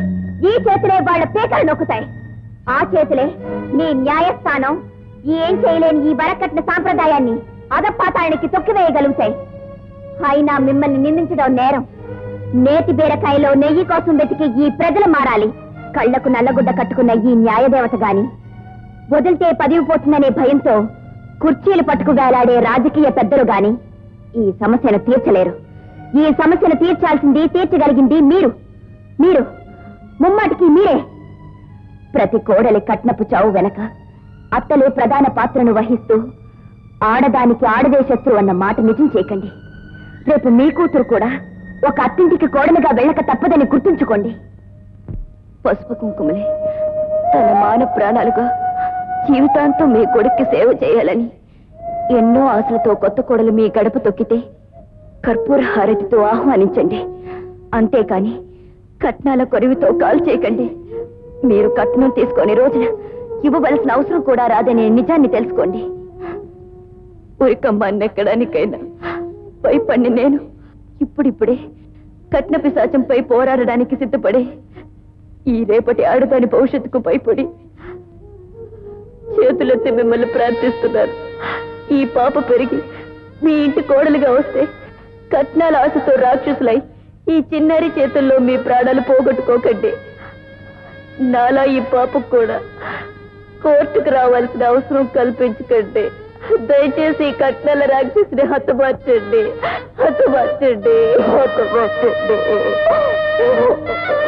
ఈ చేతులే వాళ్ళ పేకలు నొక్కుతాయి. ఆ చేతులే మీ న్యాయస్థానం ఏం చేయలేని ఈ వరకట్న సాంప్రదాయాన్ని అదపాతానికి తొక్కివేయగలుగుతాయి. అయినా మిమ్మల్ని నిందించడం నేరం. నేతి బీరకాయలో నెయ్యి కోసం వెతికి ఈ ప్రజలు మారాలి. కళ్లకు నల్లగుడ్డ కట్టుకున్న ఈ న్యాయదేవత గాని వదిలితే పదివి పోతుందనే భయంతో కుర్చీలు పట్టుకు వేలాడే రాజకీయ పెద్దలు గాని ఈ సమస్యను తీర్చలేరు. ఈ సమస్యను తీర్చాల్సింది, తీర్చగలిగింది మీరు. మీరు ముమ్మాటికి మీరే. ప్రతి కోడలి కట్నపు చావు వెనక అత్తలే ప్రధాన పాత్రను వహిస్తూ ఆడదానికి ఆడదే శత్రువు అన్న మాట నిజం చేయకండి. రేపు మీ కూతురు కూడా ఒక అత్తింటికి కోడలుగా వెళ్ళక తప్పదని గుర్తుంచుకోండి. పసుపు కుంకుమలే తన మాన ప్రాణాలుగా జీవితాంతం మీ కొడుక్కి సేవ చేయాలని ఎన్నో ఆశలతో కొత్త కోడలు మీ గడప తొక్కితే కర్పూర హారతితో ఆహ్వానించండి. అంతేకాని కట్నాల కొరివితో కాల్ చేయకండి. మీరు కట్నం తీసుకొని రోజున ఇవ్వవలసిన అవసరం కూడా రాదనే నిజాన్ని తెలుసుకోండి. ఉరికమ్మాన్ని ఎక్కడానికైనా భయపడి నేను ఇప్పుడిప్పుడే కట్న పిశాచంపై పోరాడడానికి సిద్ధపడే ఈ రేపటి ఆడదాని భవిష్యత్తుకు భయపడి చేతులెత్తి మిమ్మల్ని ప్రార్థిస్తున్నారు. ఈ పాప పెరిగి మీ ఇంటి కోడలుగా వస్తే కట్నాల ఆశతో రాక్షసులై ఈ చిన్నారి చేతుల్లో మీ ప్రాణాలు పోగొట్టుకోకండి. నాలా ఈ పాపకు కూడా కోర్టుకు రావాల్సిన అవసరం కల్పించకండి. దయచేసి ఈ కట్నాల రాక్షసుని హతమార్చండి, హతమార్చండి, హతమార్చండి.